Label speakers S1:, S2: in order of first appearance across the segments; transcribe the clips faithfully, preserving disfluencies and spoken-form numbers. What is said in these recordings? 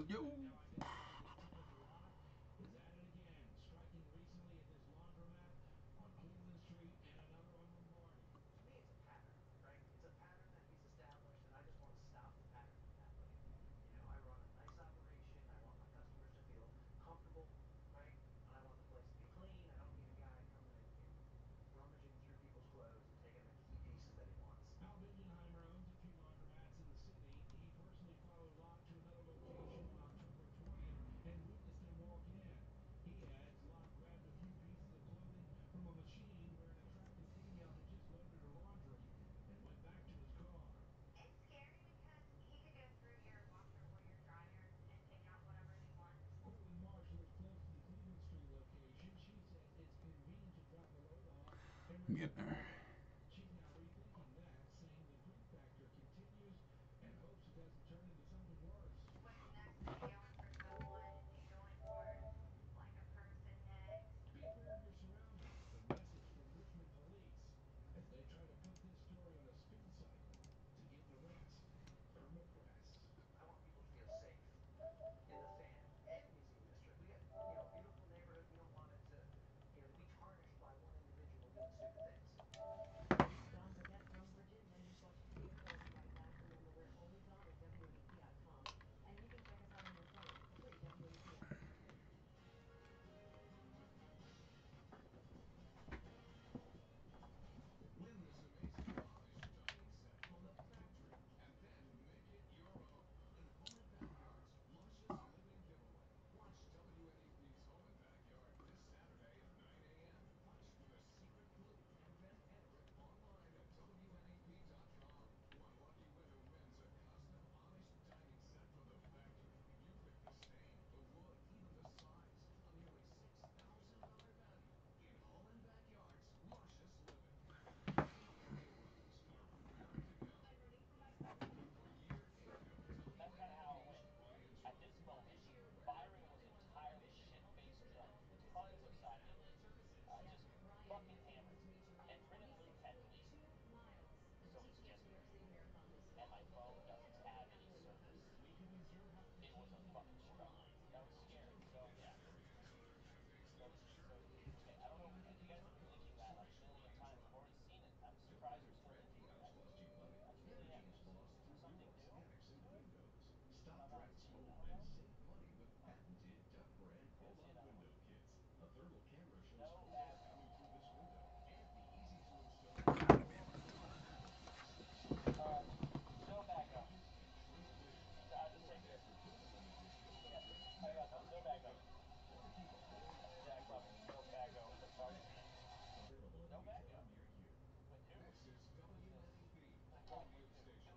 S1: Yo. Get there.
S2: Don't forget, from Virginia, you've watched free reporting right now. Remember, we're always on at W A B P dot com, and you can check us out on your phone for free. W A B P app. Ryan, you said you need to run twenty-six point two miles to teach you New York City Marathon this fall. Well, only at W Canada Marathon this week.
S3: Stop drafts mold and save money with patented Duck brand pull-out window kits. A thermal camera shows cold air coming through this window and the easy-to-install duck-brand pull-out window kits. Stop drafts mold, reduce breakage, and shrink vision. Or get your twenty-one edition Duck Ranch Marathon window. Want to keep a warm and cool home? Get Duck Ranch. Available at a retailer near you. This is W N E P Radio Station.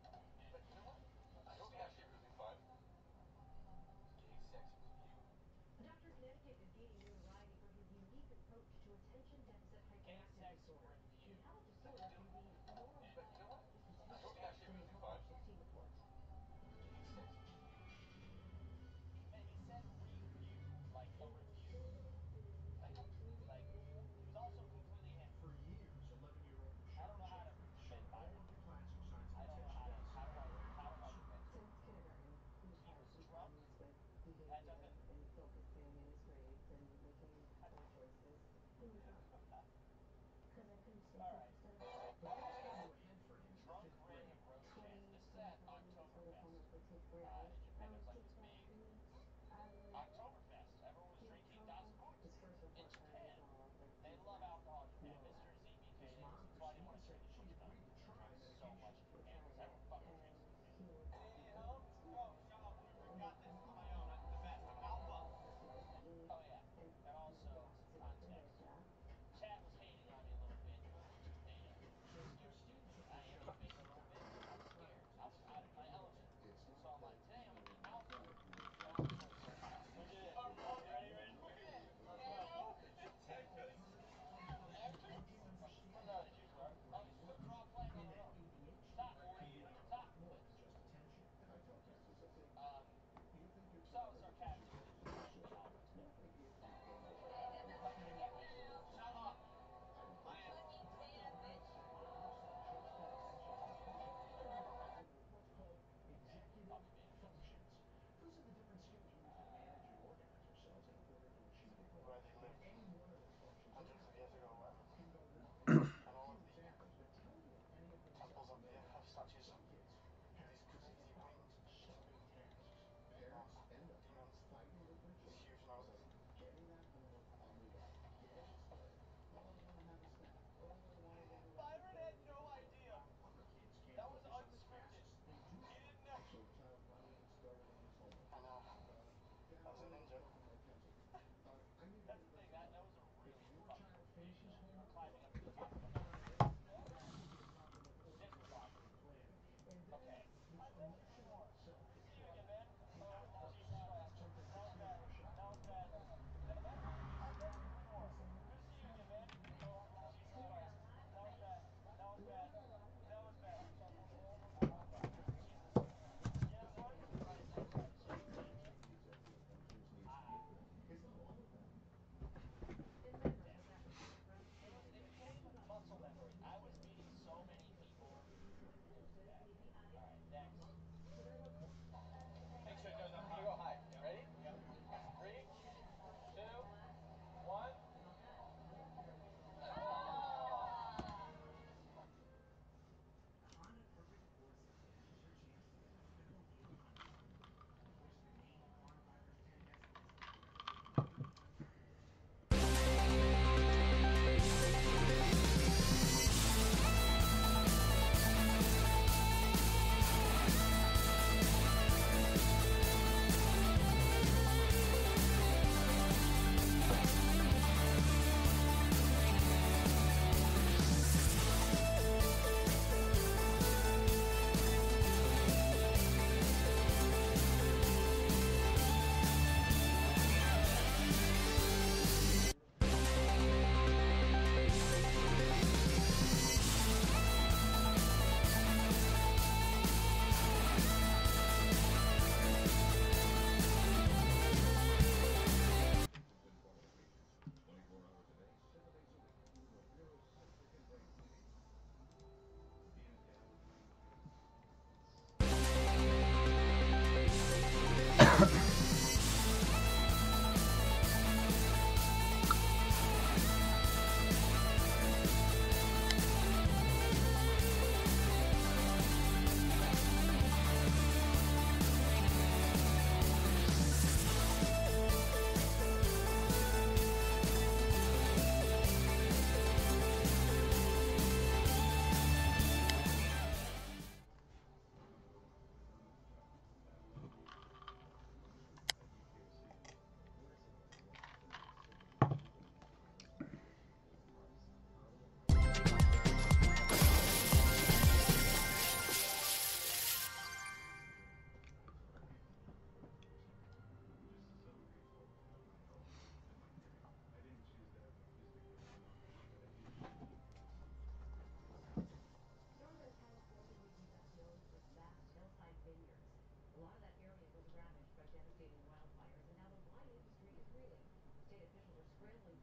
S2: A doctor in Connecticut is gaining notoriety for his unique approach to attention deficit hyperactive disorder. I mean, how a disorder can be neurobiological attention. Today's HealthWatch sixteen report.
S4: For years, eleven-year-old Rashawn Jeffrey showed all of the classic signs of attention deficit hyperactive disorder.
S5: Since kindergarten, he's had some problems with behavior and focusing in his grades and making poor choices. Who knew why? Because I couldn't stay focused enough.
S4: But things came to a head for him in fifth grade.
S5: twenty summertime, this sort of homework would take three hours. I would take five minutes. I would feel trauma. His first report card was all like disaster.
S4: Low. His mom, Christina, said she'd agreed to try medication.
S5: We tried it, and he would be late at school. And they couldn't do it. He wouldn't eat, and he was the opposite of Felicia.
S4: When Christine took Rashawn to see Doctor Ray Clemens instead,
S3: It's not that he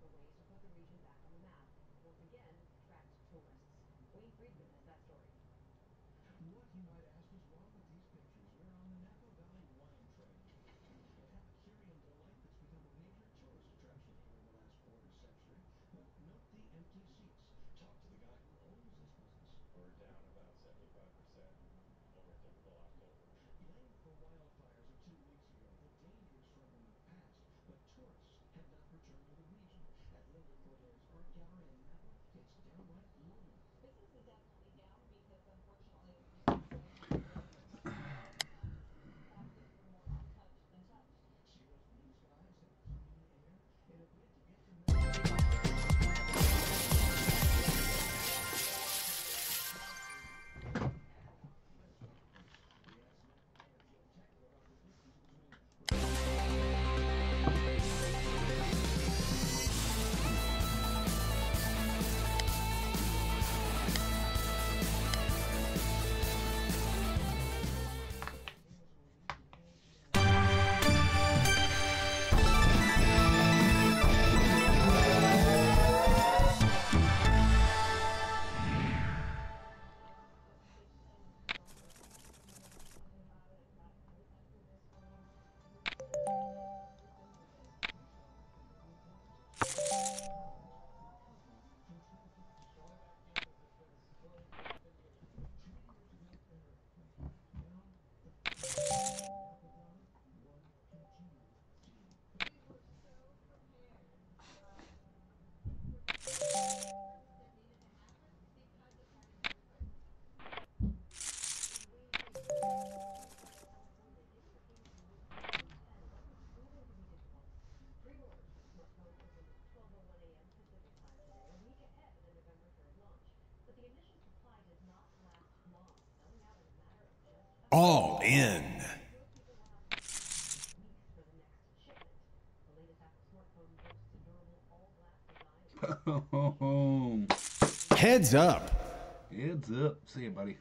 S2: for ways to put the region back on the map. Once again, attract tourists. Wayne Friedman has that story.
S3: What, you might ask, is wrong with these pictures? We're on the Napa Valley Wine Trail. An Epicurean delight that's become a major tourist attraction here in the last quarter century. But note the empty seats. Talk to the guy who owns this business.
S1: We're down about seventy-five percent over a typical October.
S3: Blamed for wildfires of two weeks ago, the dangers from them have passed, but tourists have not returned to the region. At Linda Corde's Art Gallery in Napa, it's downright gloomy.
S5: Business is definitely down because, unfortunately, as you say, much of the plastic are more untouched than touched.
S3: See those blue skies, that clean air? In a bid to get to know
S6: All in. Heads up.
S7: Heads up. See you, buddy.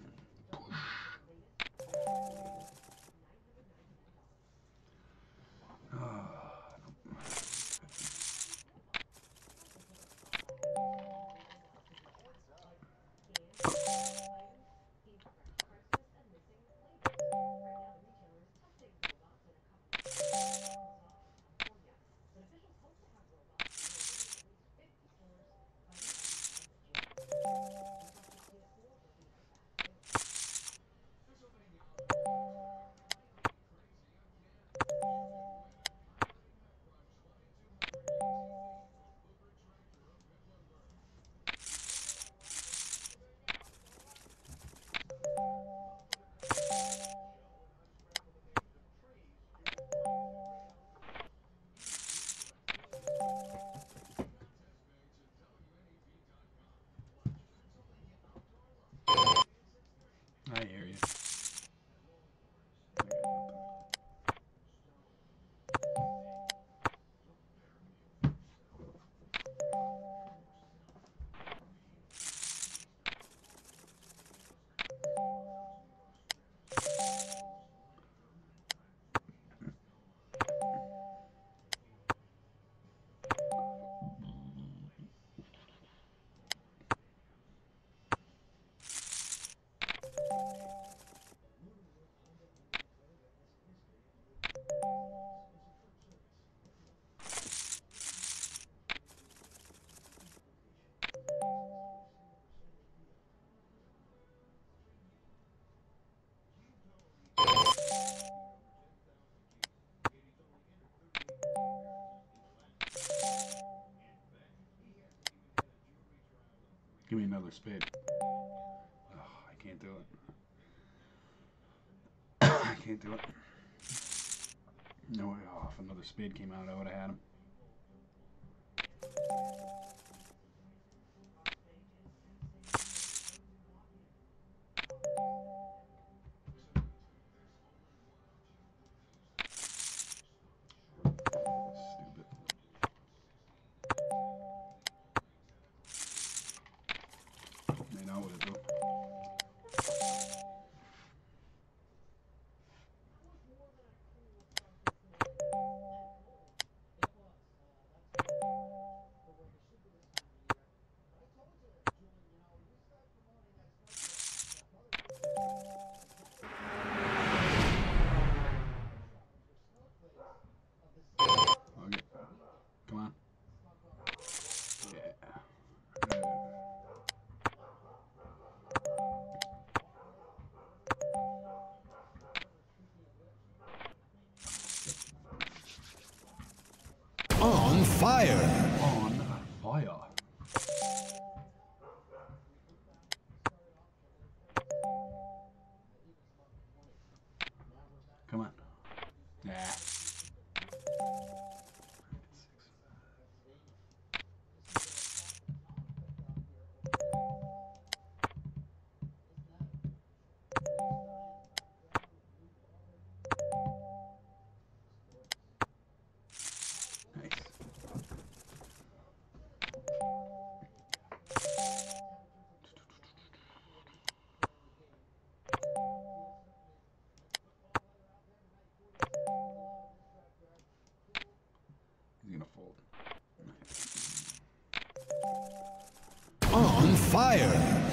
S7: I hear you. Give me another spade. Oh, I can't do it. I can't do it. No way off. Another spade came out, I would have had him. Stupid. May not would have though.
S2: That was more than a cool start this morning. Cold. It was.
S6: Fire.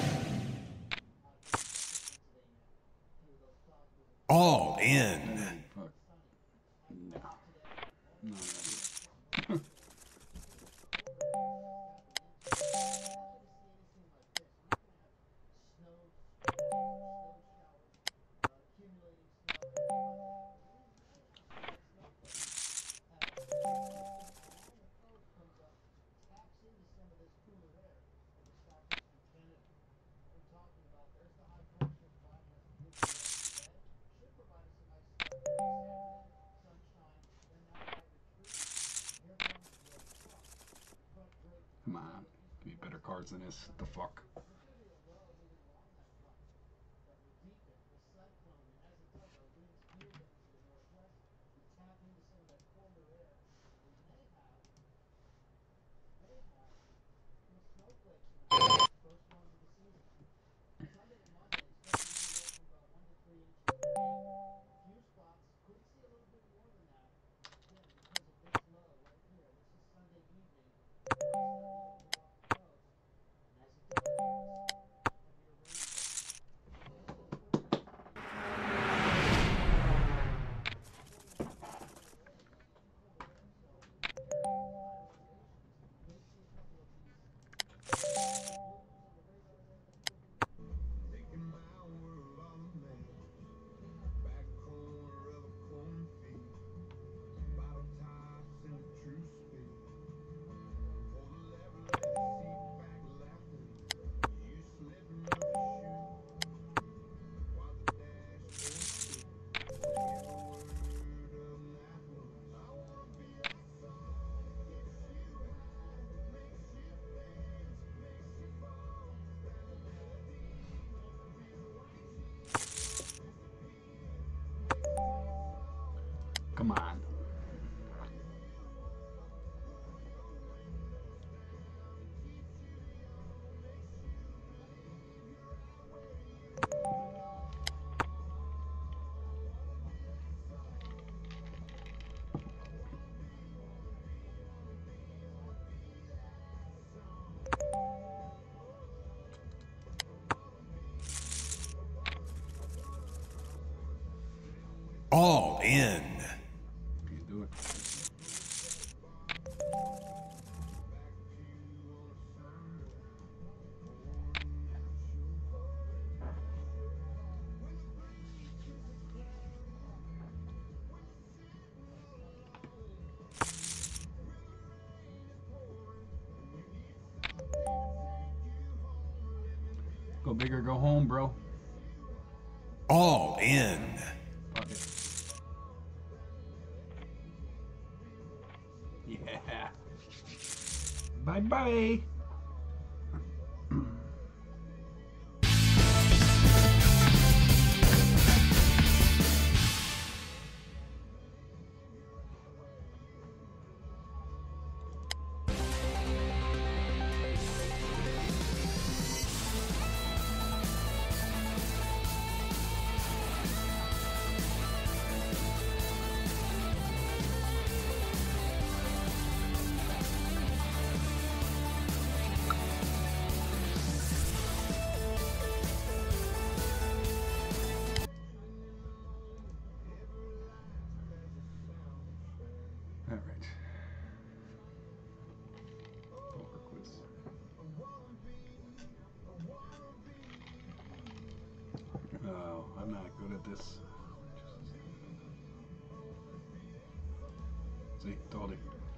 S6: All in.
S7: Fuck. No. No. no. Come on. Give me better cards than this. What the fuck? Come on.
S6: All in.
S7: Can't do it. Go big or go home, bro.
S6: All in.
S7: Fuck it. Yeah. Bye bye. All right. Poker quiz. Oh, I'm not good at this. See, told you.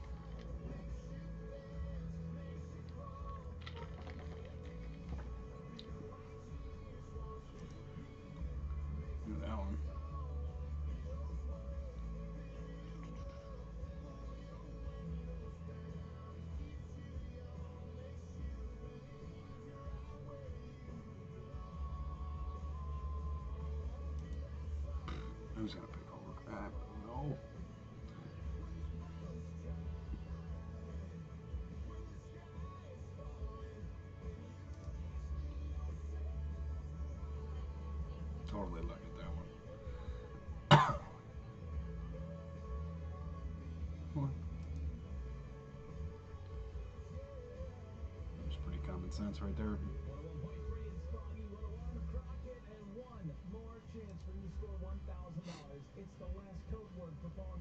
S7: Do that one. Who's gonna pick over? I don't know. Totally lucky at that one. What? That was pretty common sense right there.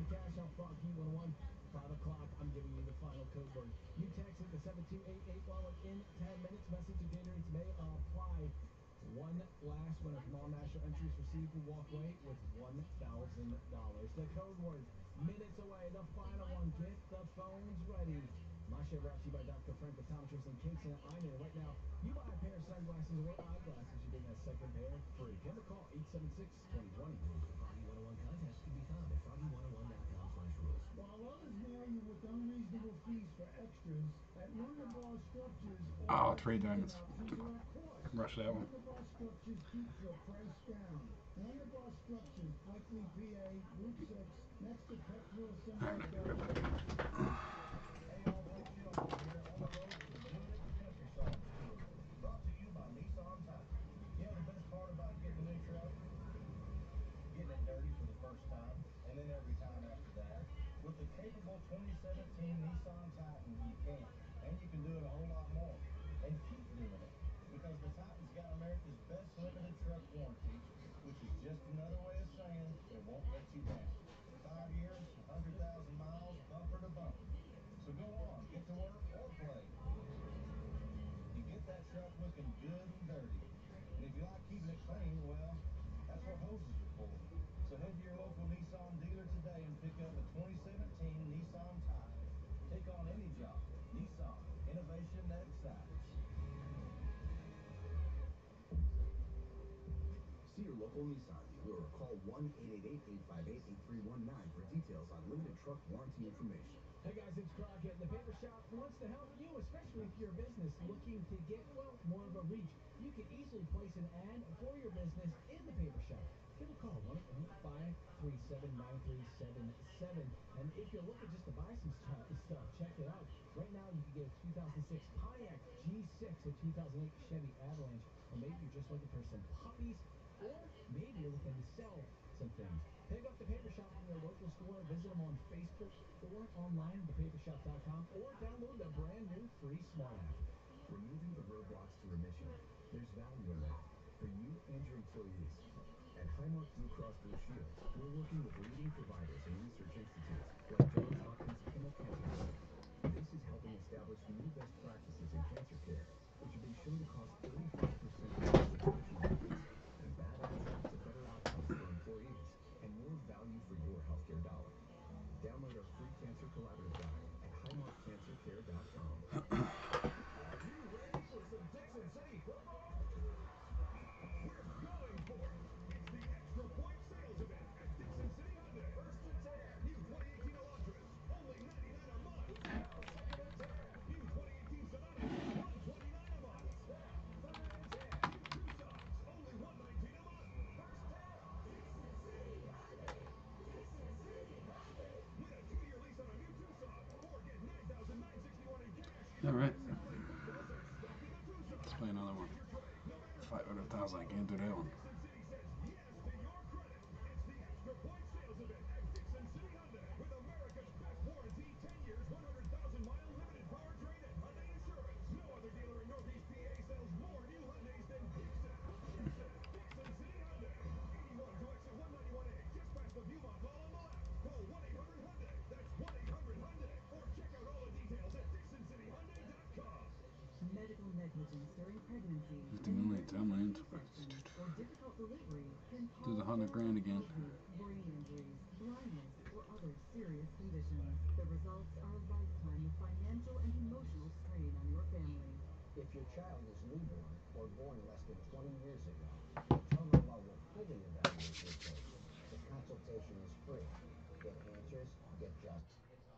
S8: the cash on Froggy one oh one. five o'clock, I'm giving you the final code word. You text it to seven two eight eight while within ten minutes. Message to Gatorades may apply. One last winner from all national entries received will walk away with one thousand dollars. The code word, minutes away. The final one. Get the phones ready. My show brought to you by Doctor Frank Optometrist in Kingston. I know right now, you buy a pair of sunglasses or eyeglasses, you're getting a second pair free. Give them a call, eight seven six, two oh two oh. Rules for Froggy one oh one contest can be found at froggy one oh one dot com slash rules.
S9: While others nail you with unreasonable fees for extras, at Lundabar Structures,
S7: Oh,
S9: all
S7: trade diamonds.
S9: options are at cost.
S7: Rush that one.
S9: Lundabar Structures keeps your price down. Lundabar Structures, Blakely, P A, Route six, next to Petrol Assembly Bellevue.
S10: Hey all, Blake Shelton here, on the road to the Munich Country Songs Tour. Brought to you by Nissan Titan. You know the best part about getting a new truck? Getting it dirty for the first time, and then every time after that. With the capable twenty seventeen Nissan Titan, you can. And you can do it a whole lot more. And keep doing it. Because the Titan's got America's best limited truck warranty, which is just another way of saying it won't let you down. Five years, one hundred thousand miles, bumper to bumper. So go on, get to work or play. You get that truck looking good and dirty. And if you like keeping it clean, well, that's what hoses are for. So head to your local Nissan dealer today and pick up a twenty seventeen Nissan Titan. Take on any job. Nissan, innovation that excites.
S8: See your local Nissan dealer or call one eight eight eight, eight five eight, eight three one nine for details on limited truck warranty information. Hey guys, it's Crockett. The Paper Shop wants to help you, especially if you're a business looking to get, well, more of a reach. You can easily place an ad for your business in the Paper Shop. Give a call, one eight hundred, five three seven, nine three seven seven. And if you're looking just to buy some stuff, check it out. Right now, you can get a two thousand six Pontiac G six, a two thousand eight Chevy Avalanche, or maybe you're just looking for some puppies, or maybe you're looking to sell some things. Pick up the Paper Shop from your local store. Visit them on Facebook or online at the paper shop dot com, or download the brand new free smart app. Removing the roadblocks to remission. There's value in that for you and your employees. At Highmark Blue Cross Blue Shield, we're working with leading providers and research institutes like Johns Hopkins Kimmel Cancer Center. This is helping establish new best practices in cancer care, which have been shown to cost thirty-five percent less in traditional methods and bad accidents to better outcomes for employees and more value for your healthcare dollar. Download our free cancer collaborative guide at highmark cancer care dot com. Are you ready for some Dixon City football? We're going for it. It's the Extra Point Sales Event at Dixon City Hyundai. First and ten, new twenty eighteen Elantras, only ninety-nine a month. Now second and ten, new twenty eighteen Sonatas, one twenty-nine a month. Then third and ten, new Tucsons, only one nineteen a month. First ten, Dixon City Hyundai. Dixon City Hyundai. Win a two-year lease on a new Tucson, or get nine thousand nine hundred sixty-one in cash.
S7: All right.
S10: Play football and stack in the Tucson.
S7: Let's play another one. five hundred thousand. I can't do that one.
S10: Dixon City says yes to your credit. It's the Extra Point Sales Event at Dixon City Hyundai with America's best warranty, ten years, one hundred thousand mile limited powertrain and Hyundai Assurance. No other dealer in Northeast P A sells more new Hyundais than Dixon. Dixon, Dixon City Hyundai, eighty-one to exit one ninety-one A, just past the Viewmont Mall on the left. Call one eight hundred Hyundai. That's one eight hundred Hyundai. Or check out all the details at Dixon City Hyundai dot com.
S11: Medical negligence during pregnancy,
S7: fifty million, ten million.
S11: or difficult delivery can
S7: Do the
S11: cause
S7: hundred grand again.
S11: brain injuries, blindness, or other serious conditions. The results are a lifetime of financial and emotional strain on your family.
S12: If your child is newborn or born less than twenty years ago, Potomac Law will fully evaluate your case. The consultation is free. Get answers, get justice.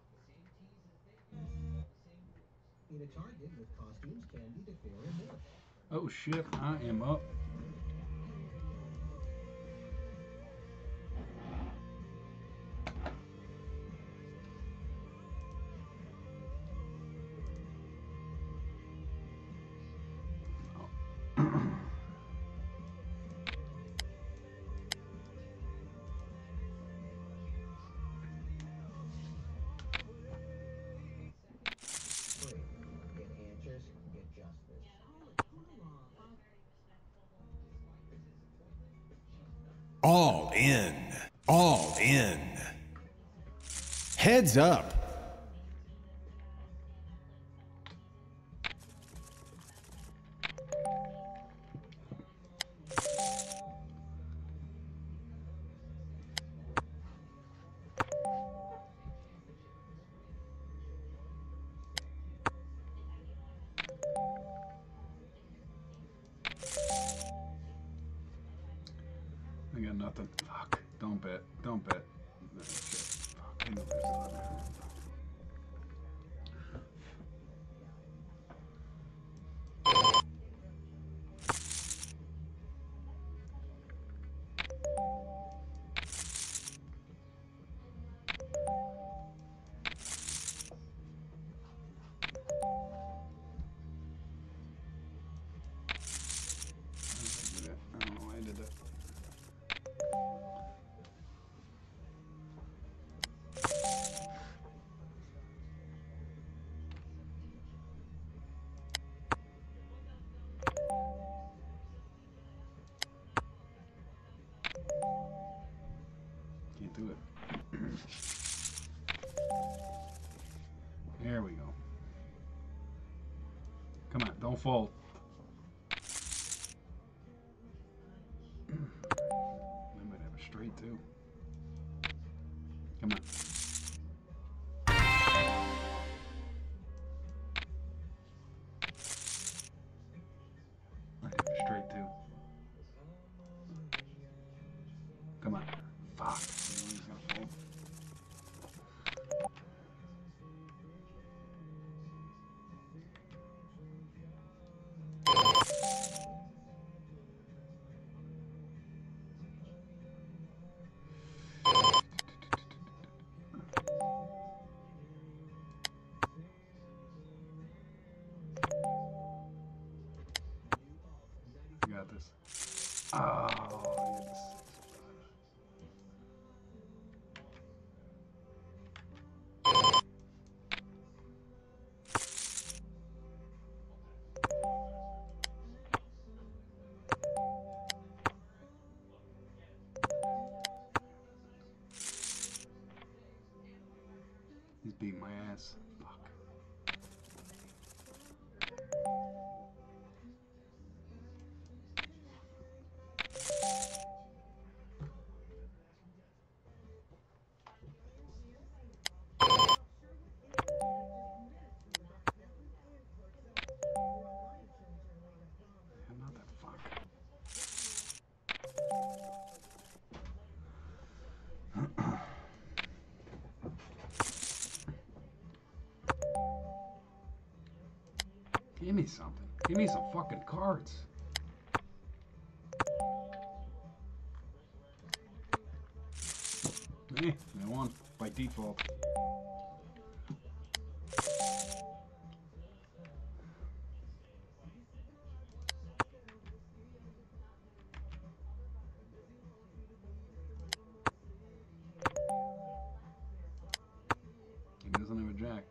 S12: In a Target with costumes, candy, the fair, and more.
S7: Oh shit, I am up.
S12: Free. Get answers, get justice.
S6: All in. All in. Heads up.
S7: I got nothing. Fuck. Don't bet. Don't bet. No, shit. Fuck. I know there's another. I don't know why I did that. Can't do it. There we go. Come on, don't fold. I might have a straight too. Come on. I have a straight too. Come on. Fuck. You know he's gonna fold. You got this. Oh, yes. He's beating my ass. Fuck. I'm not that fuck. Give me something. Give me some fucking cards. Hey, I won by default. He doesn't have a jack.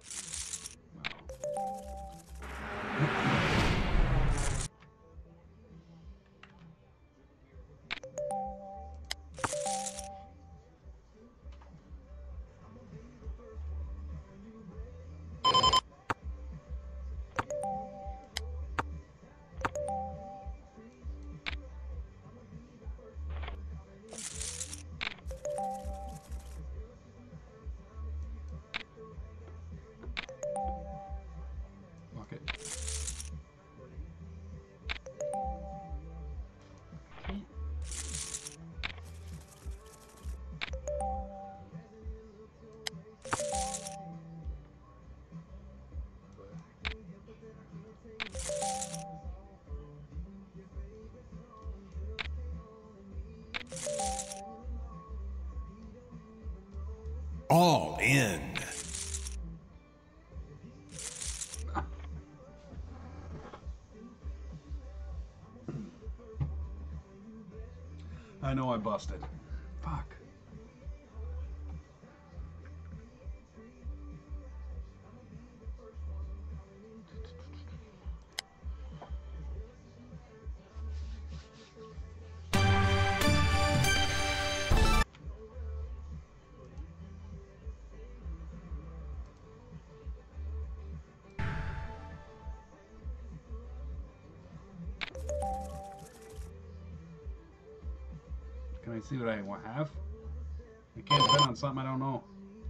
S7: Fuck it.
S6: All in.
S7: I know I busted. Fuck. Can I see what I have? I can't bet on something I don't know.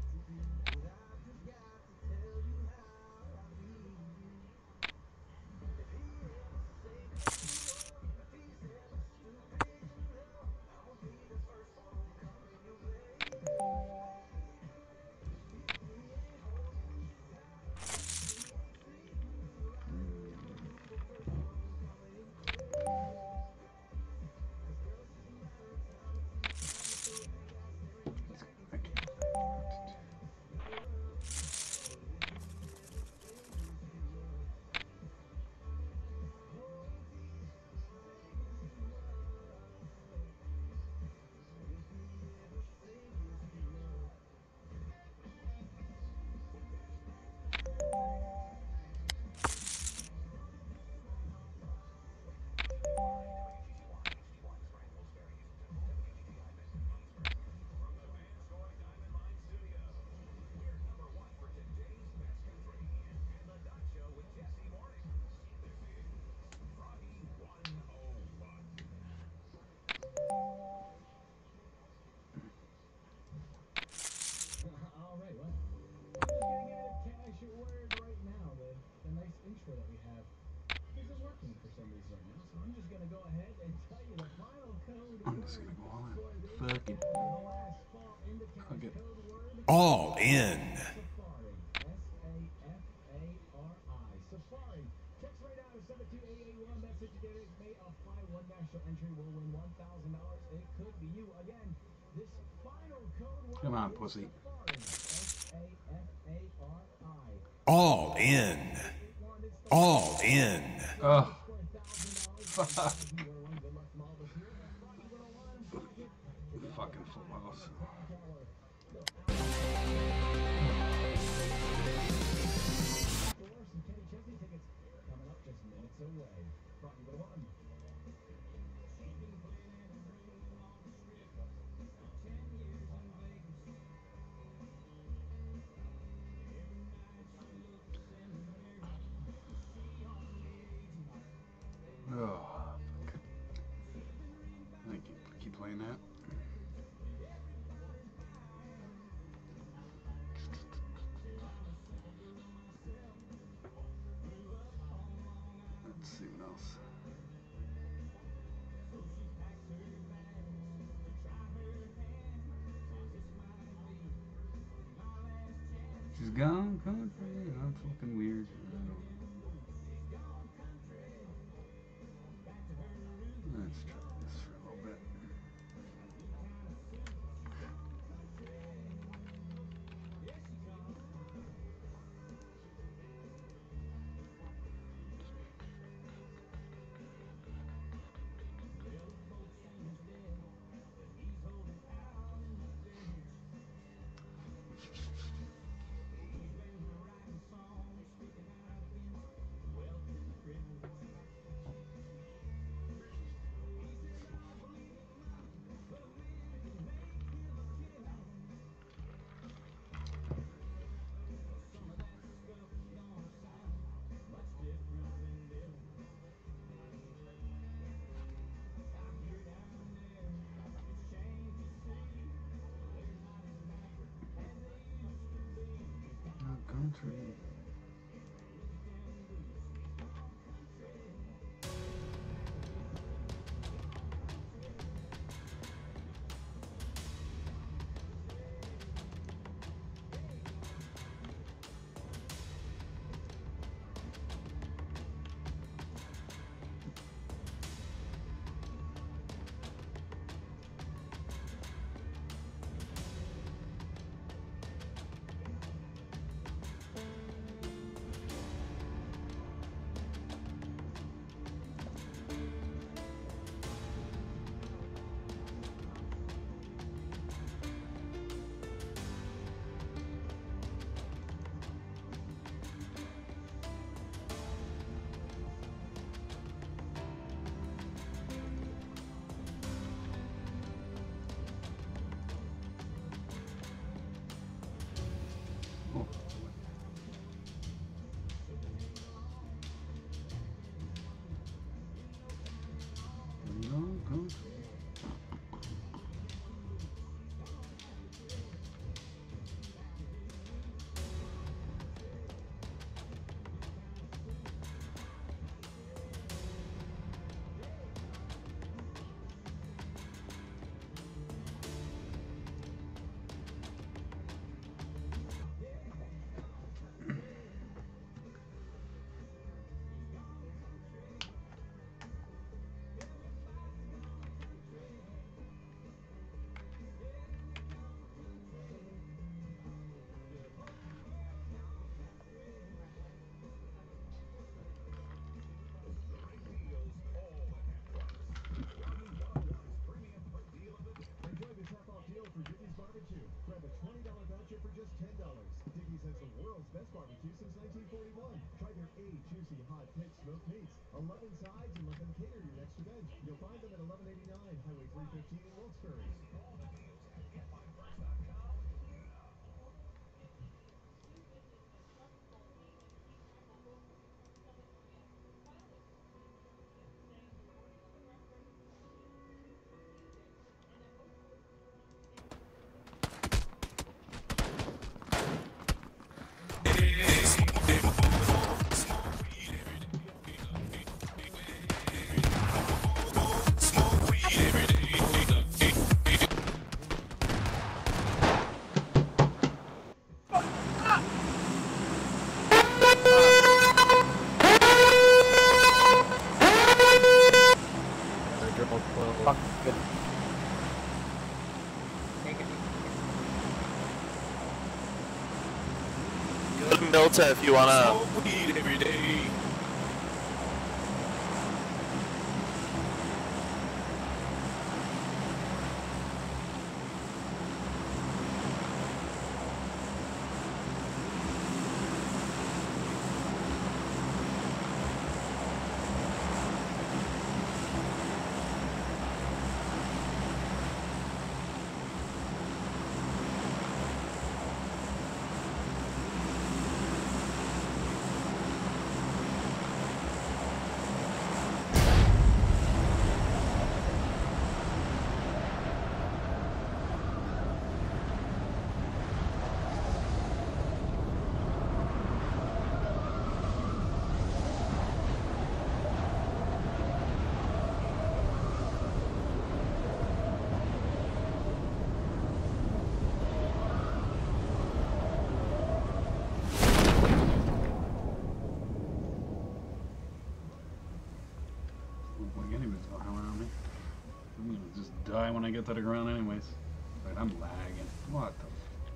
S8: All right, well, I'm just getting out of cash at word right now. The, the nice intro that we have isn't working for some reason right now, so I'm just going to go ahead and tell you the final code
S7: I'm
S8: word
S7: just gonna go all in.
S8: for this
S7: Fuck it.
S8: the last fall into cash
S7: Fuck it.
S8: code word.
S6: All in.
S8: Safari. S A F A R I. Safari. Text right out of seven two eight eight one. Message today may apply. One national entry will win one thousand dollars. It could be you. Again, this final code word
S7: Come on,
S8: is
S7: pussy.
S8: Safari. S A F A R I.
S6: All in. All in.
S7: Oh. Fuck. Fucking full house. Oh, fuck. I keep, keep playing that. Let's see what else. She's gone country. That's fucking weird. Let's try this for a little bit.
S13: Delta if you wanna.
S6: Smoke weed every day.
S7: Die when I get to the ground anyways. Right, I'm lagging. What the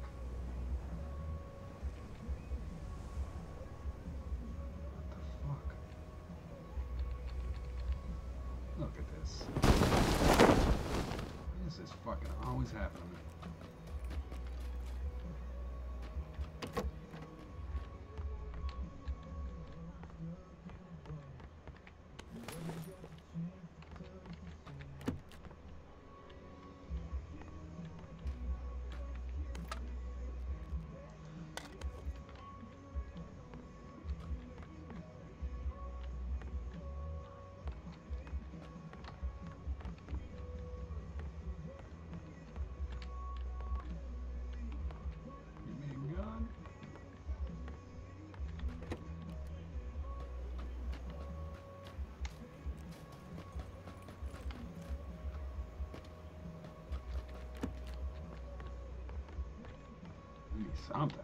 S7: What the fuck? Look at this. This is fucking always happening to me. Something.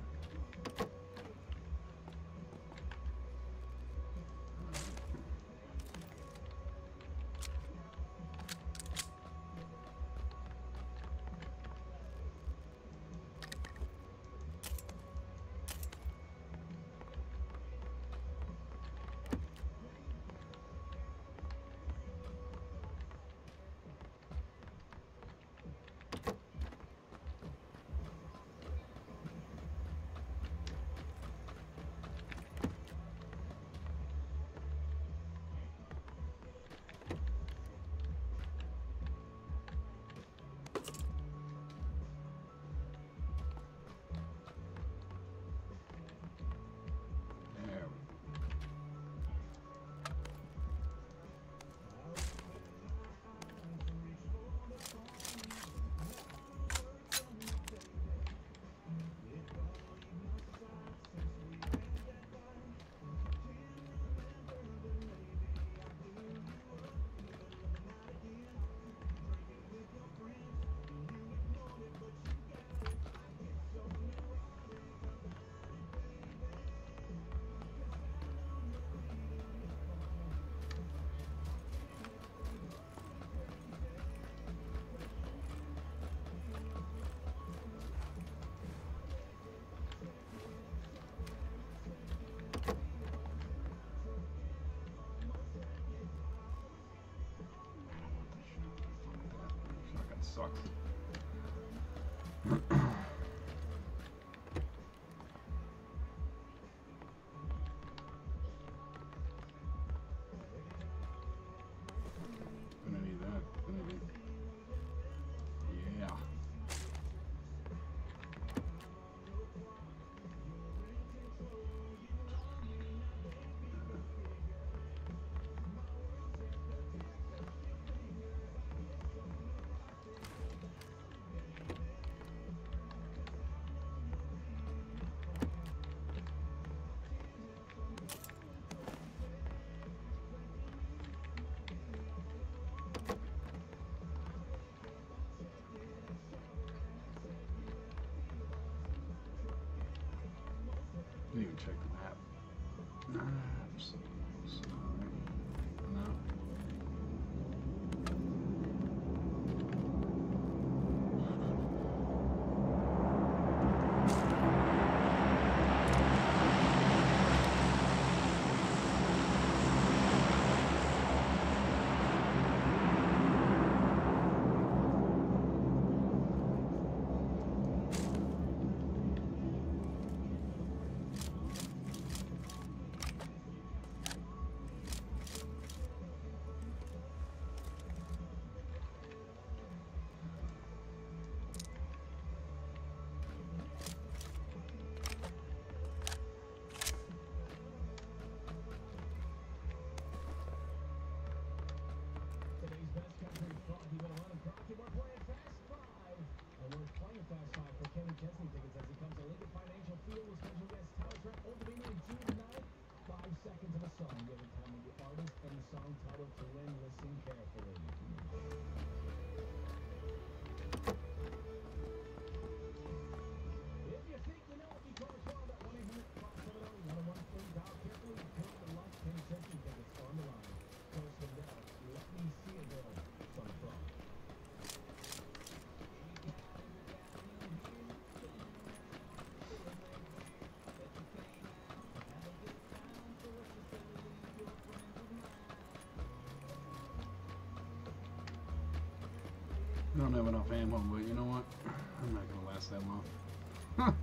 S7: Sucks. Gonna need that. Gonna need. Yeah.
S8: McChesney tickets as he comes to Lincoln Financial Field with special guest Tyler Trent, Old Dominion, June ninth. Five seconds of a song. You have a time with the artist and the song titled to win. Listen carefully. If you think you know it, you call us wild at one eight hundred five seven zero one one three. Dial carefully. Good luck. ten attention tickets on the line. First and down. Let me see a girl from the front.
S7: I don't have enough ammo, but you know what? I'm not gonna last that long. Huh.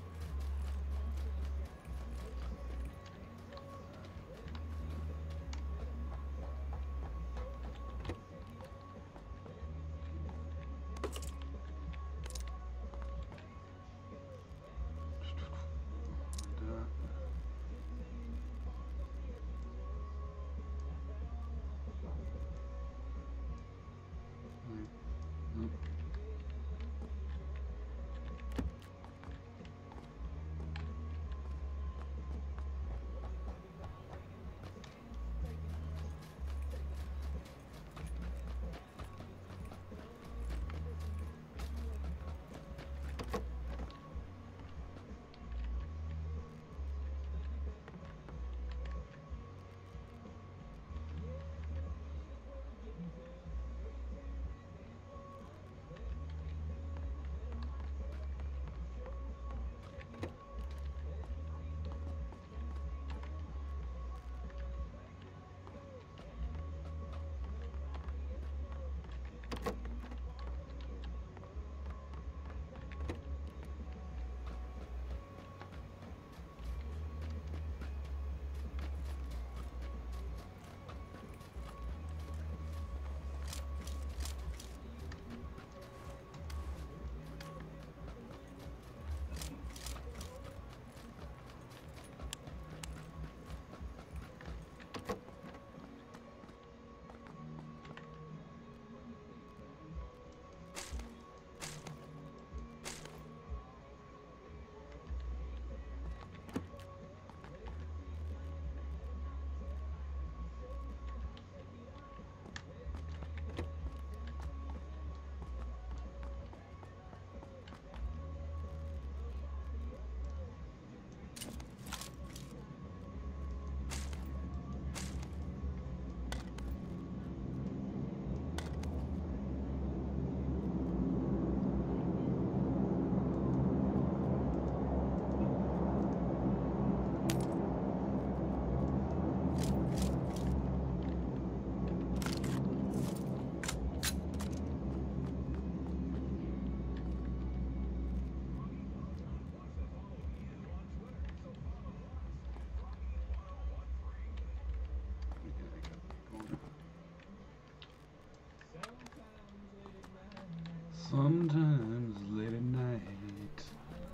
S7: Sometimes late at night,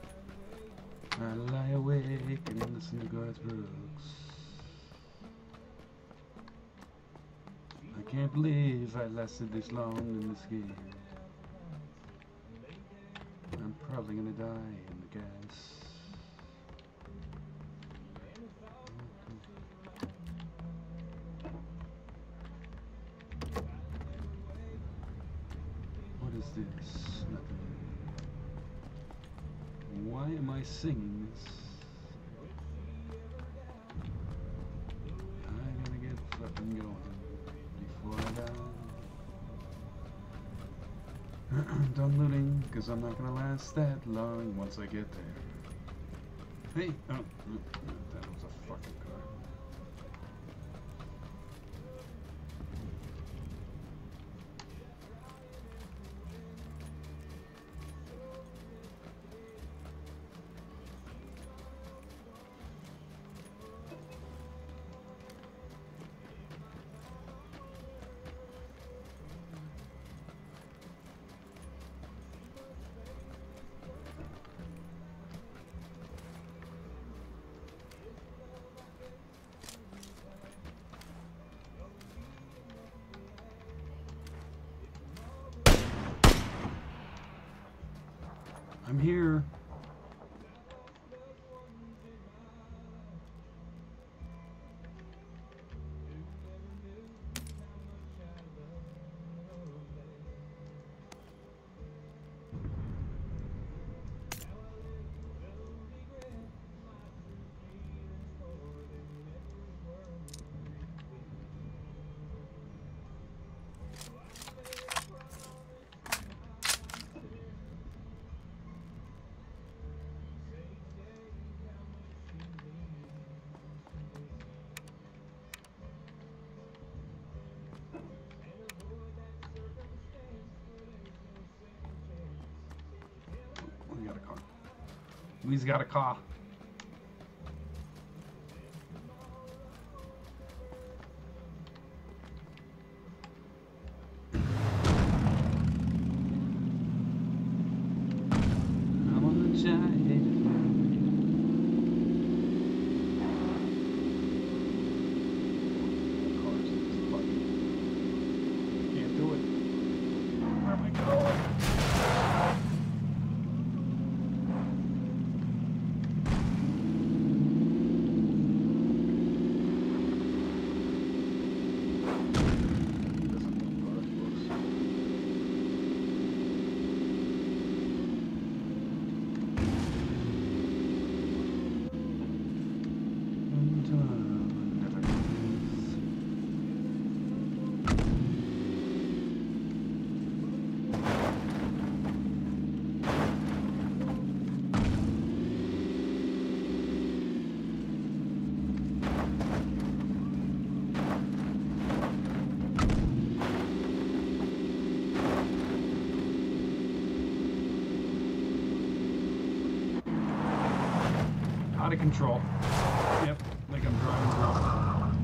S7: I lie awake and listen to Garth Brooks. I can't believe I lasted this long in this game. I'm probably gonna die in the gas. What is this? Nothing. Why am I singing this? I gotta get fucking going before I die. Done looting, because I'm not gonna last that long once I get there. Hey! Oh, no, no, that was a fucking car. I'm here. He's got a car. I'm on the giant. Out of control. Yep, like I'm driving drunk.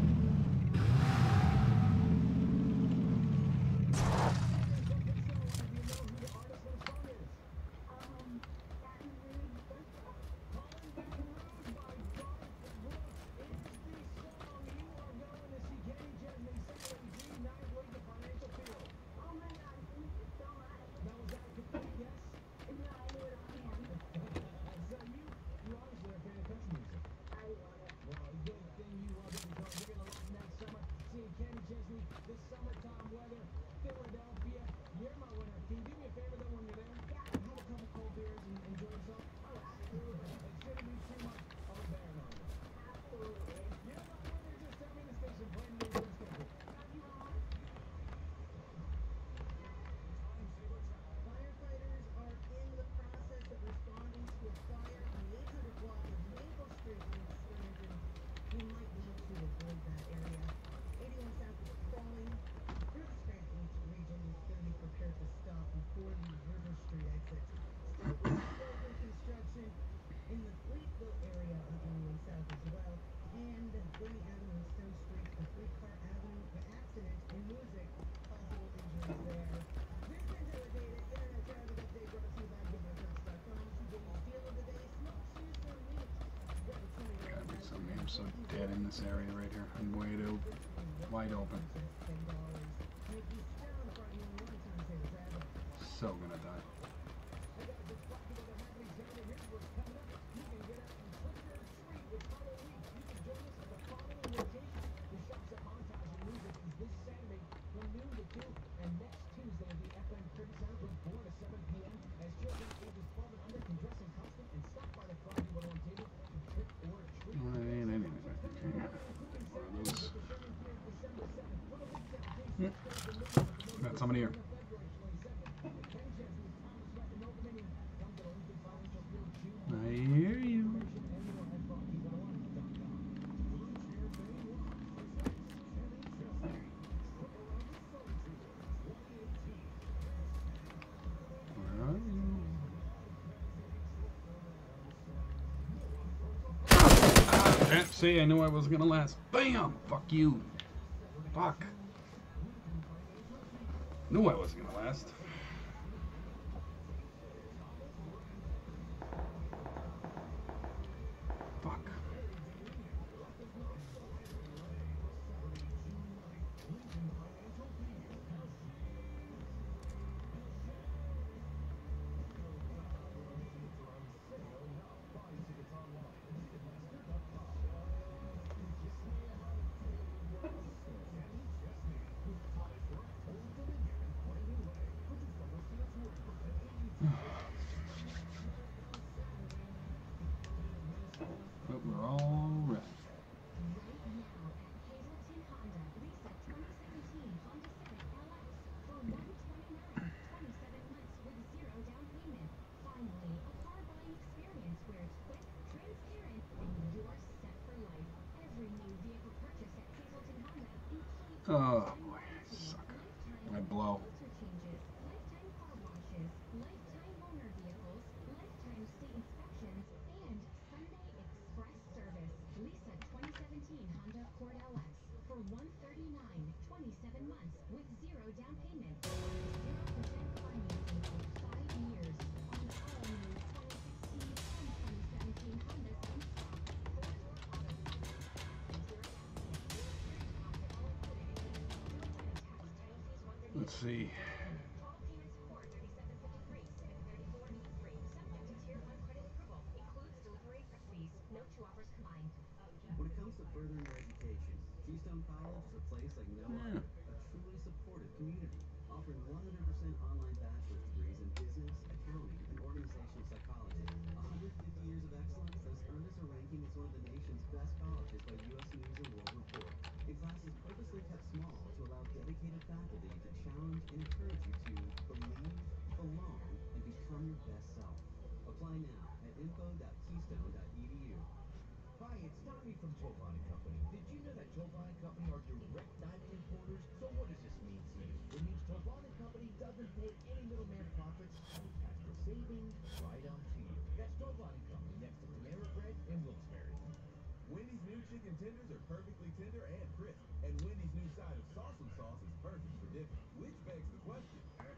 S7: I'm so dead in this area right here. I'm way too wide open. So gonna die. Got somebody here. I hear you. Where are you? Ah, see, I knew I was gonna last. Bam! Fuck you. Fuck. Knew I wasn't gonna last. Fuck. But we're all right. Oh boy, I suck. I blow. Let's see.
S2: All payments for thirty-seven fifty-three, Civic thirty-four eighty-three, subject to tier one credit approval, includes delivery express fees. No two offers combined.
S13: When it comes to furthering your education, Keystone College is a place like no
S7: Yeah.
S13: other. A truly supportive community, offering one hundred percent online bachelor's degrees in business, accounting, and organizational psychology. one hundred fifty years of excellence that has earned us a ranking as one of the nation's best colleges by U S News and World Report. In classes purposely kept small to allow dedicated faculty to challenge and encourage you to believe, belong, and become your best self. Apply now at info dot keystone dot e d u.
S8: Hi, it's Tommy from Tovan and Company. Did you know that Tovan and Company are direct diamond importers? So what does this mean to you? It means Tovan and Company doesn't pay any middleman profits and pass the savings right on to you. That's Tovan and Company next to Panera Bread in Wilkes-Barre.
S3: Wendy's new chicken tenders are perfectly tender and crisp, and Wendy's new side of salsa sauce is perfect for dipping. Which begs the question: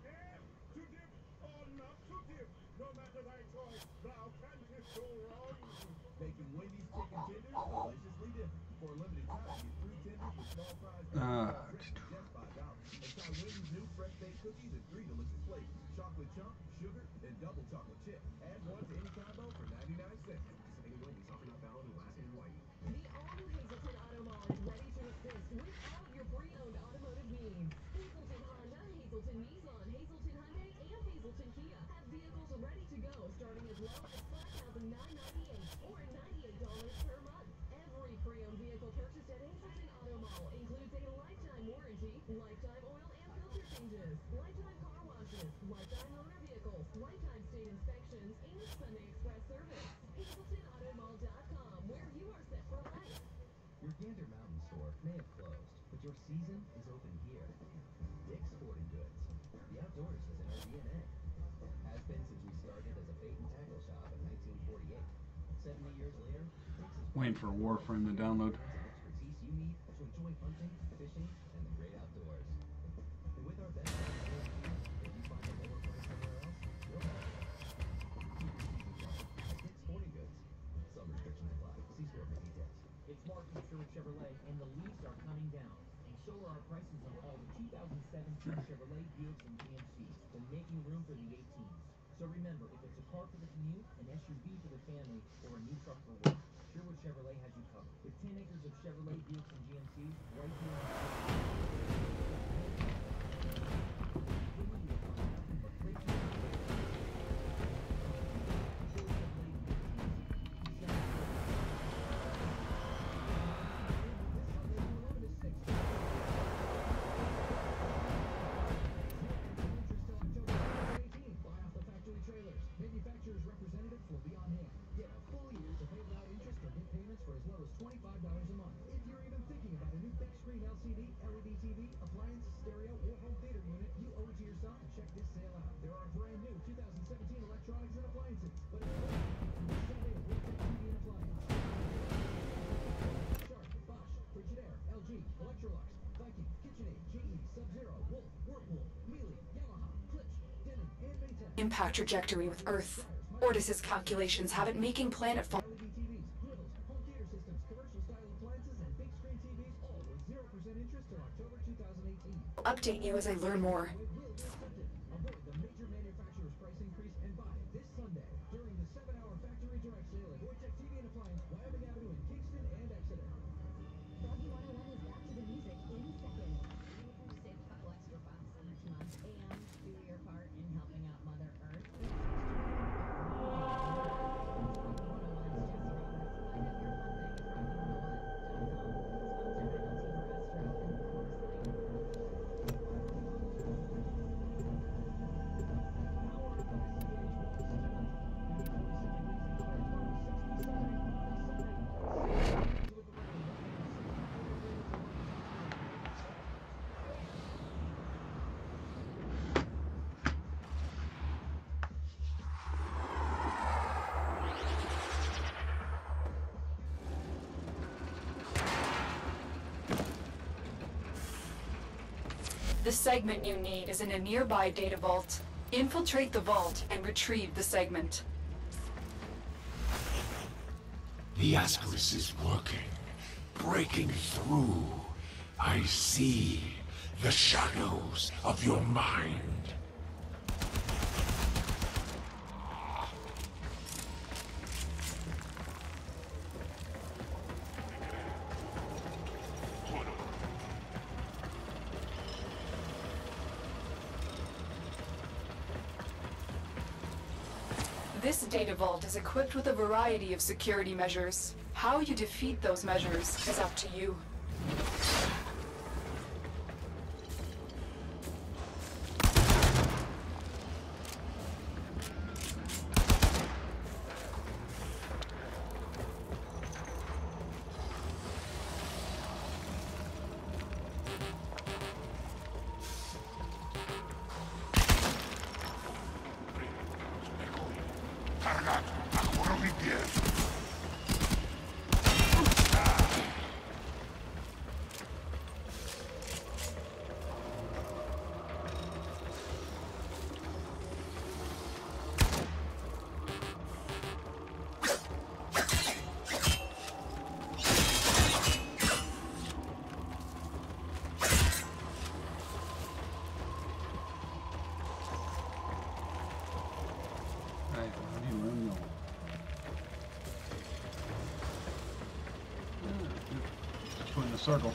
S10: To dip or not to dip, no matter thy choice, thou canst go wrong.
S3: making Wendy's chicken tenders deliciously different. For a limited time, get three tenders with small fries and
S7: Ah.
S3: drink for just five dollars. And try Wendy's new fresh baked cookies in three delicious flavors: chocolate chunk, sugar, and double chocolate chip. Add one to any combo for ninety-nine cents. Participating Wendy's, offer not valid in Alaska and Hawaii.
S11: The all-new Hazleton Auto Mall is ready to assist with all of your pre-owned automotive needs. Hazleton Honda, Hazleton Nissan, Hazleton Hyundai, and Hazleton Kia have vehicles ready to go starting as low as five thousand nine hundred ninety-eight dollars or ninety-eight dollars per month. Every pre-owned vehicle purchased at Hazleton Auto Mall includes a lifetime warranty, lifetime oil and filter changes, lifetime car washes, lifetime loaner vehicles, lifetime state inspections, and Sunday Express service. Hazleton Auto Mall dot com, where you are set for life.
S8: Your Gander Mountain store may have closed, but your season is open here. Dick's Sporting Goods. The outdoors is in our D N A. Has been since we started as a bait and tackle shop in nineteen forty-eight. seventy years later, Dick's is
S7: Waiting for Warframe to download.
S8: and expertise you need to enjoy hunting, fishing, and the great outdoors. And with our best price if you find a lower price somewhere else, you're welcome. Dick's Sporting Goods. Some restrictions apply. See store for details.
S14: It's Mark from Sherwood Chevrolet, and the leaves are coming down. And so are our prices on all the two thousand seventeen Chevrolet Buicks and G M Cs. We're making room for the eighteens. So remember, if it's a car for the commute, an S U V for the family, or a new truck for work, Sherwood Chevrolet has you covered. With ten acres of Chevrolet Buicks and G M Cs right here in
S8: Manufacturer's representatives will be on hand. Get a full year to pay without interest or get payments for as low as twenty-five dollars a month. If you're even thinking about a new big screen L C D, L E D T V, appliance, stereo, or home theater unit, you owe it to yourself to check this sale out. There are brand new two thousand seventeen electronics and appliances, but it's Sunday at Wiltec T V and Appliance. Sharp, Bosch, Frigidaire, L G, Electrolux, Viking, KitchenAid, G E, Sub-Zero, Wolf, Whirlpool, Miele, Yamaha, Klipsch, Denon, and Maytag.
S15: Impact trajectory with Earth. Ortis's calculations have it making planet fall.
S8: L E D T Vs, grills, home theater systems, commercial style appliances, and big screen T Vs, all with zero percent interest till October two thousand eighteen.
S15: Update you as I learn more.
S8: Will be accepted. Avoid the major manufacturer's price increase and buy this Sunday during the seven-hour factory direct sale at Vortec T V and Appliance, Wyoming Avenue in Kingston and Exeter.
S11: Froggy one oh one is back to the music in seconds. Save a couple extra bucks each month and do your part in helping out Mother Earth.
S15: The segment you need is in a nearby data vault. Infiltrate the vault and retrieve the segment.
S6: The Ascaris is working, breaking through. I see the shadows of your mind.
S15: This data vault is equipped with a variety of security measures. How you defeat those measures is up to you.
S7: Circle.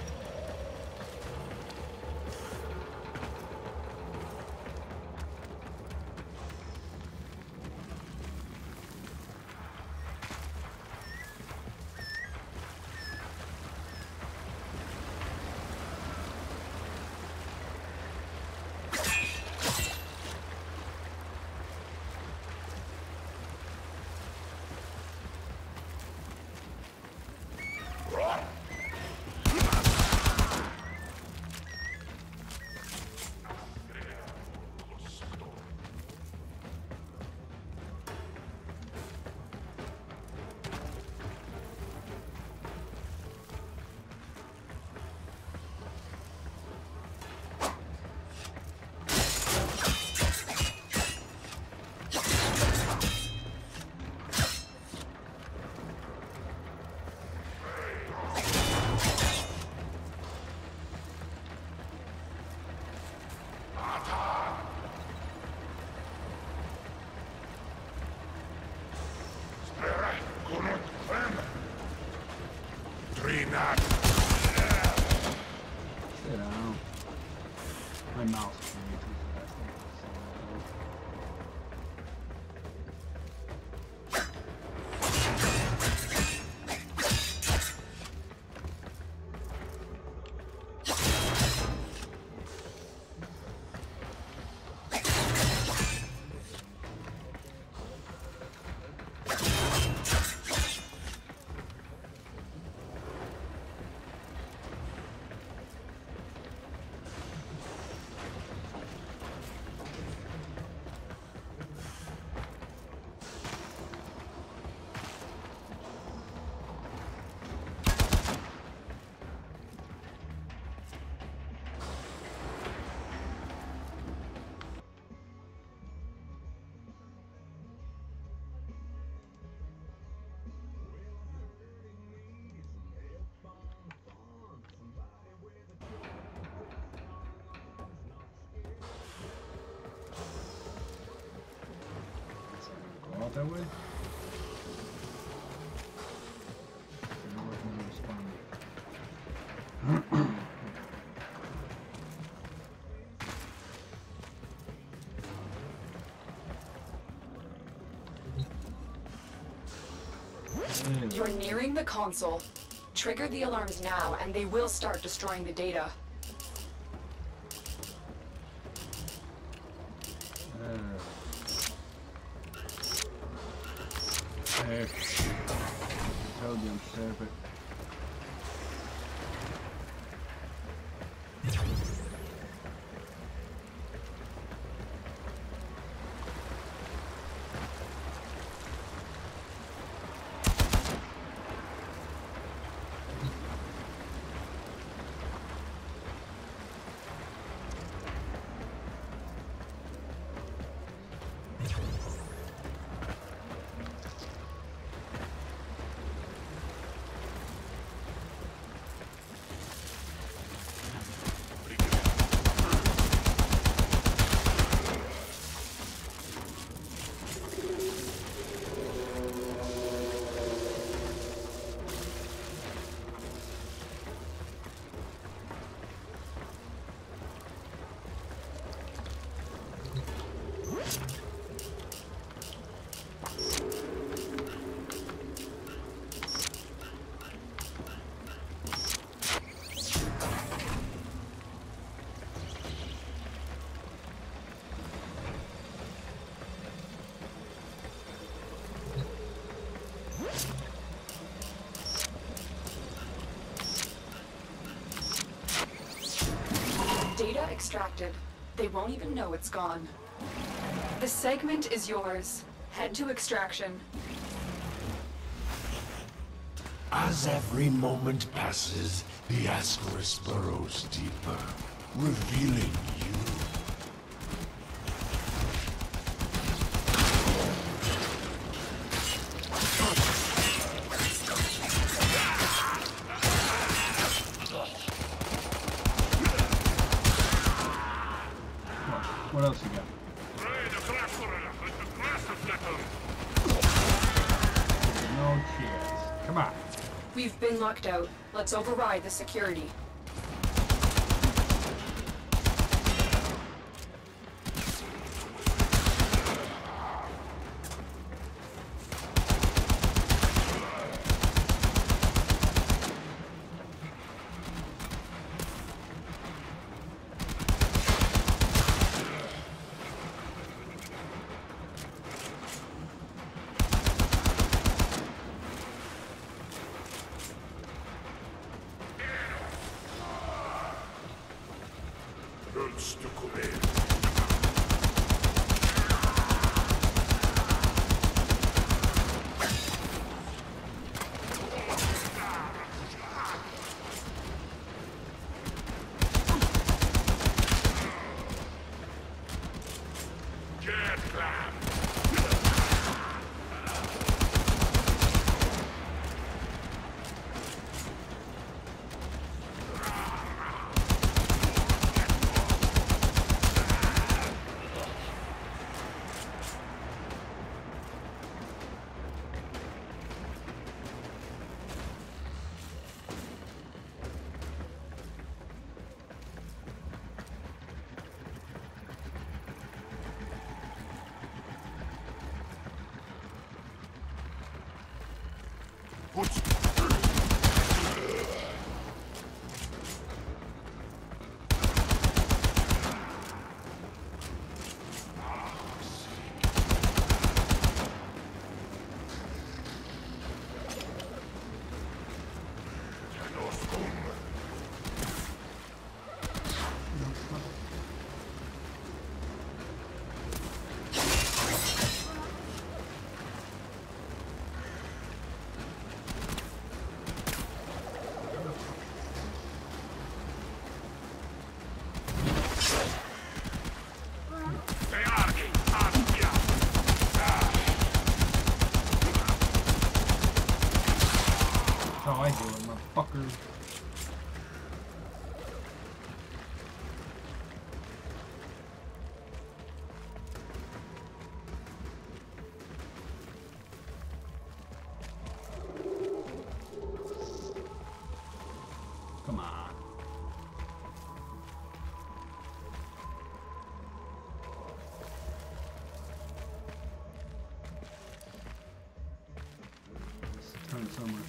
S7: Out that way?
S15: You're nearing the console. Trigger the alarms now, and they will start destroying the data.
S7: Hey, I told you I'm stupid.
S15: extracted. They won't even know it's gone. The segment is yours. Head to extraction.
S6: As every moment passes, the Ascaris burrows deeper, revealing you.
S7: What else you got? No chance. Come on.
S15: We've been locked out. Let's override the security.
S7: How I do it, motherfucker. Come on. Let's turn somewhere.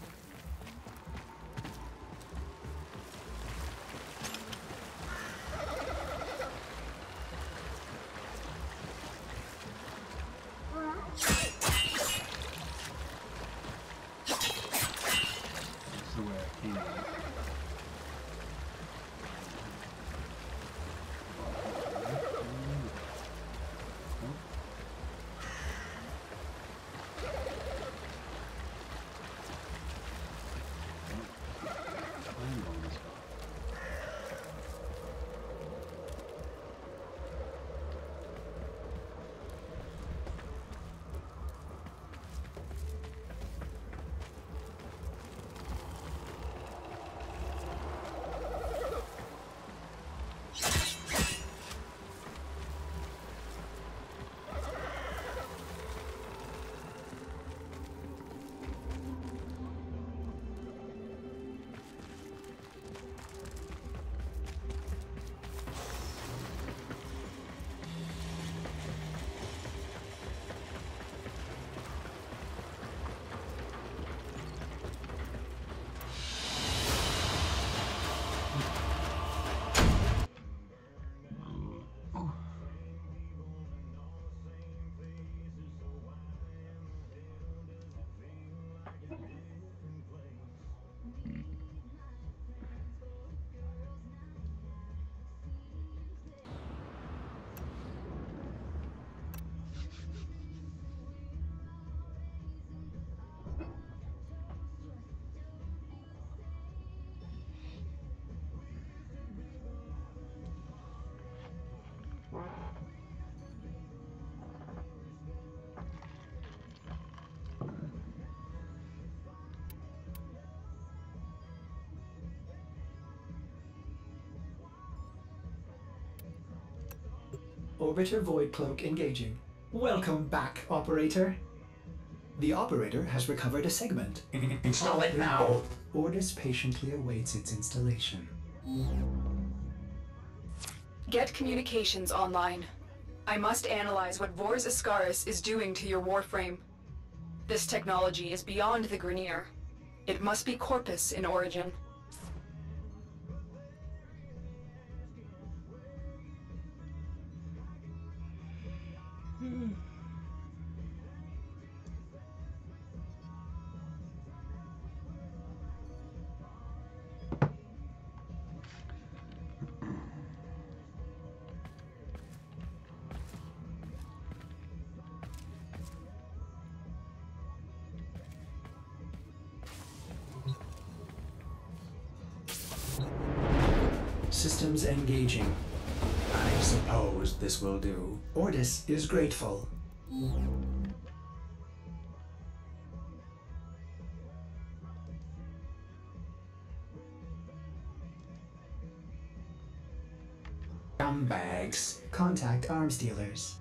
S7: The way I came in.
S16: Orbiter Void Cloak engaging. Welcome back, Operator. The Operator has recovered a segment.
S6: Install it now.
S16: Ordis patiently awaits its installation.
S15: Get communications online. I must analyze what Vors Ascaris is doing to your warframe. This technology is beyond the Grineer. It must be Corpus in origin.
S7: Hmm.
S16: Systems engaging. I suppose this will do. Ordis is grateful. Scumbags. Contact arms dealers.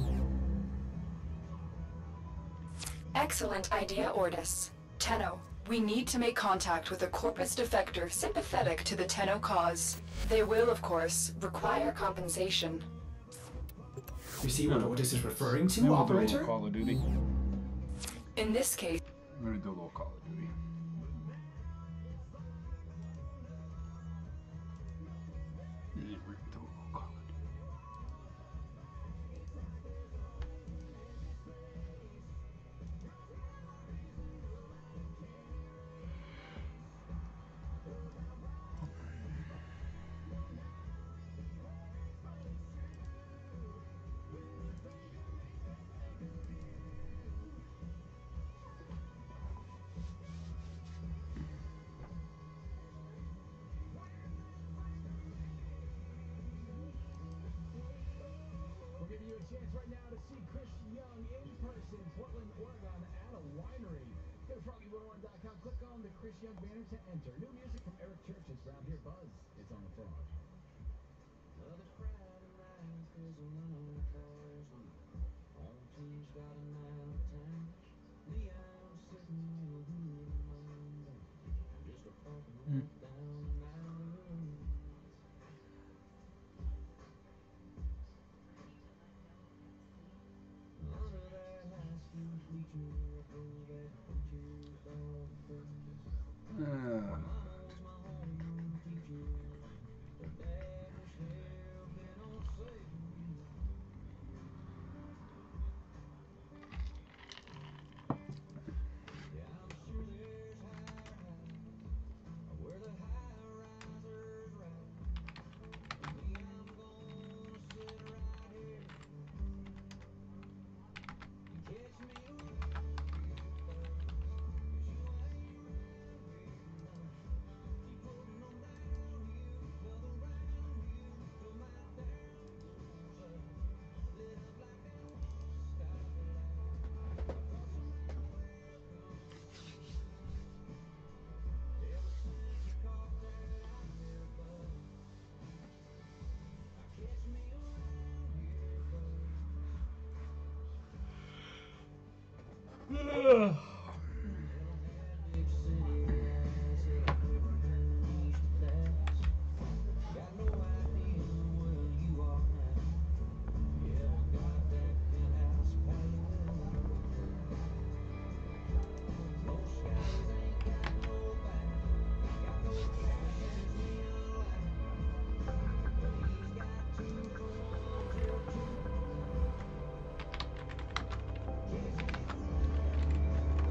S15: Excellent idea, Ordis. Tenno, we need to make contact with a Corpus defector sympathetic to the Tenno cause. They will, of course, require compensation.
S16: You see what Ordis is referring to,
S7: Yeah, we'll do a
S16: Operator?
S7: little Call of Duty.
S15: In this case,
S7: I'm gonna do a little Call of Duty. Yeah, we're gonna do a little Call of Duty.
S8: We'll give you a chance right now to see Chris Young in person, Portland, Oregon, at a winery. Go to froggy one oh one dot com, click on the Chris Young banner to enter. New music from Eric Church. It's Round Here Buzz. It's on the Frog.
S13: Well, the crowd of nights fizzle out, cars leave. Home team's got a night out of town. Me, I'm sitting on the hood of my own van, just a parking lot down an alley. Under that high school bleacher, I drove that preacher's dog crazy.
S7: Uh,
S13: My mama was my homeroom teacher. Her dad was hell-bent on saving me. Yeah, I'm sure there's higher highs where the high-risers ride. Me, I'm gonna sit right here and catch me around here first. 'Cause you ain't around here much. Keep floating on down here, another round here till my down pulls up, lit up like that one stoplight across from my welcome sign. Ever since we caught that out there buzz, I catch me around here first. Big city eyes that I never used to pass. Got no idea where you are now. Yeah, got that penthouse palace. Most guys ain't got no back, got no passions, neon light. But he's got two for one till two. Catch me around here.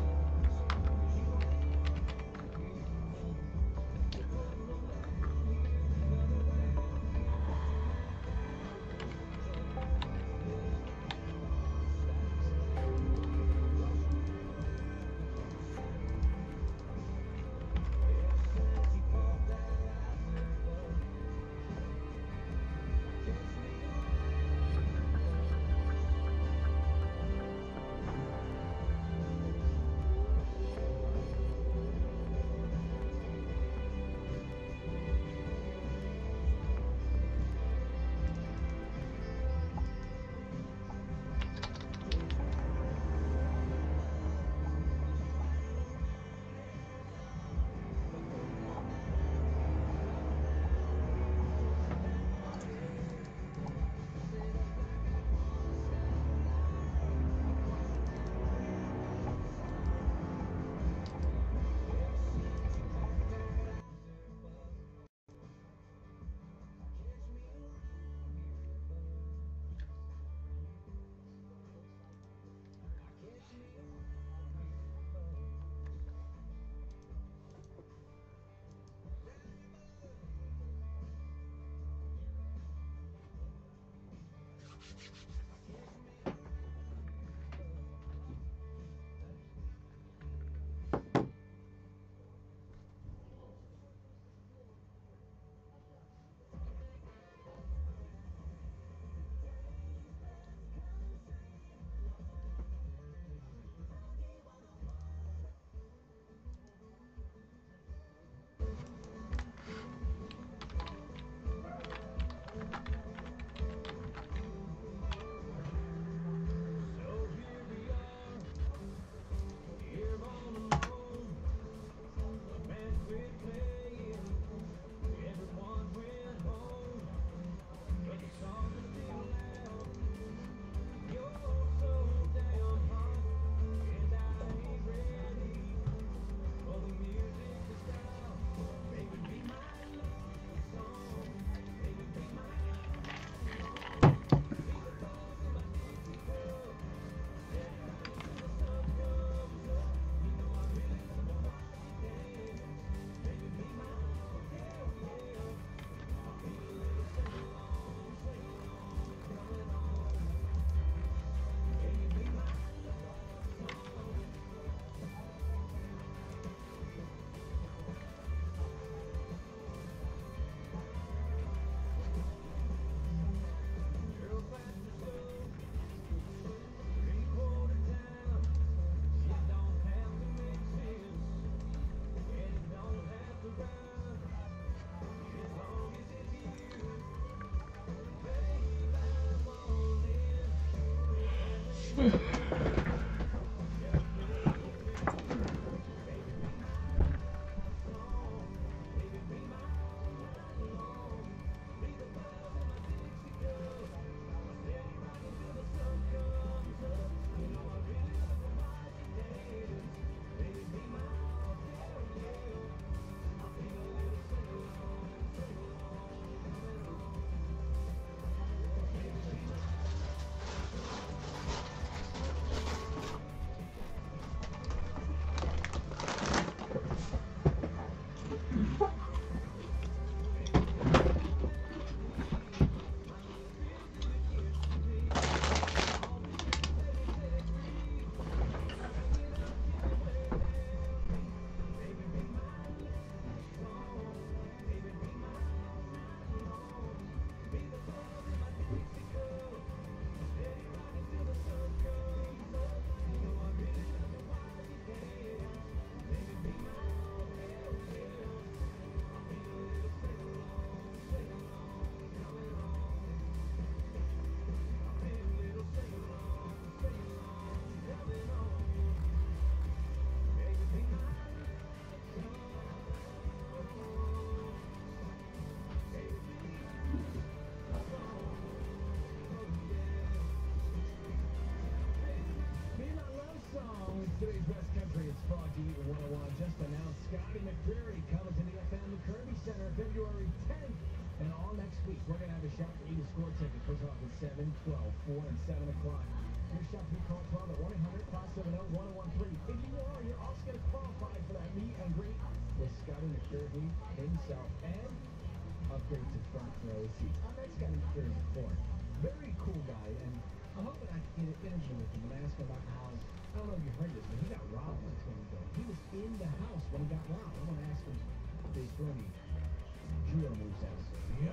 S8: Today's West Country, it's Frog Eat one oh one. Just announced Scotty McCreery coming to the F M Kirby Center February tenth. And all next week, we're going to have a shop for you to score tickets. First off at seven, twelve, four, and seven o'clock. Your shop to be called twelve at one eight hundred, five seven zero, one oh one three. If you are, you're also going to qualify for that meet and greet with Scotty McCreery himself and upgrade to front row seats. I've met Scotty McCreery before. Very cool guy, and I'm hoping I can get an interview with him and ask him about how, I don't know if you heard this, but he got robbed in twenty twelve. He was in the house when he got robbed. I want to ask him if they throw any drill moves at us. Yeah.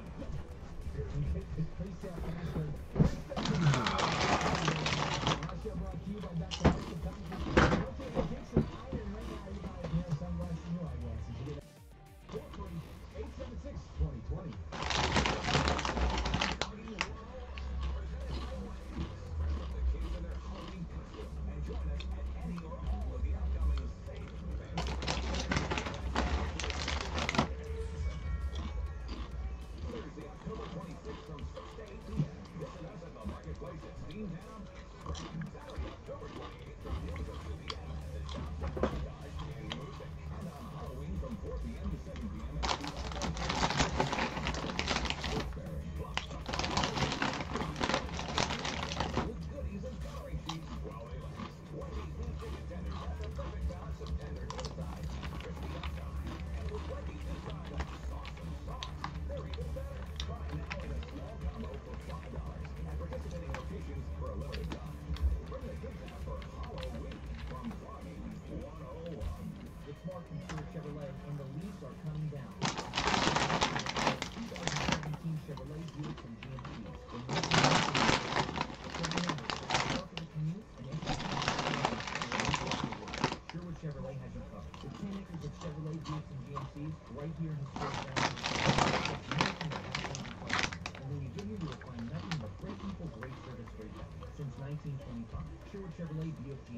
S8: It's pretty self-answered. Our show brought to you by Doctor Michael Thompson. Don't forget to get some iron right now. You buy a pair of sunglasses and your eyeglasses. You get it for free. eight seven six, twenty twenty. Participating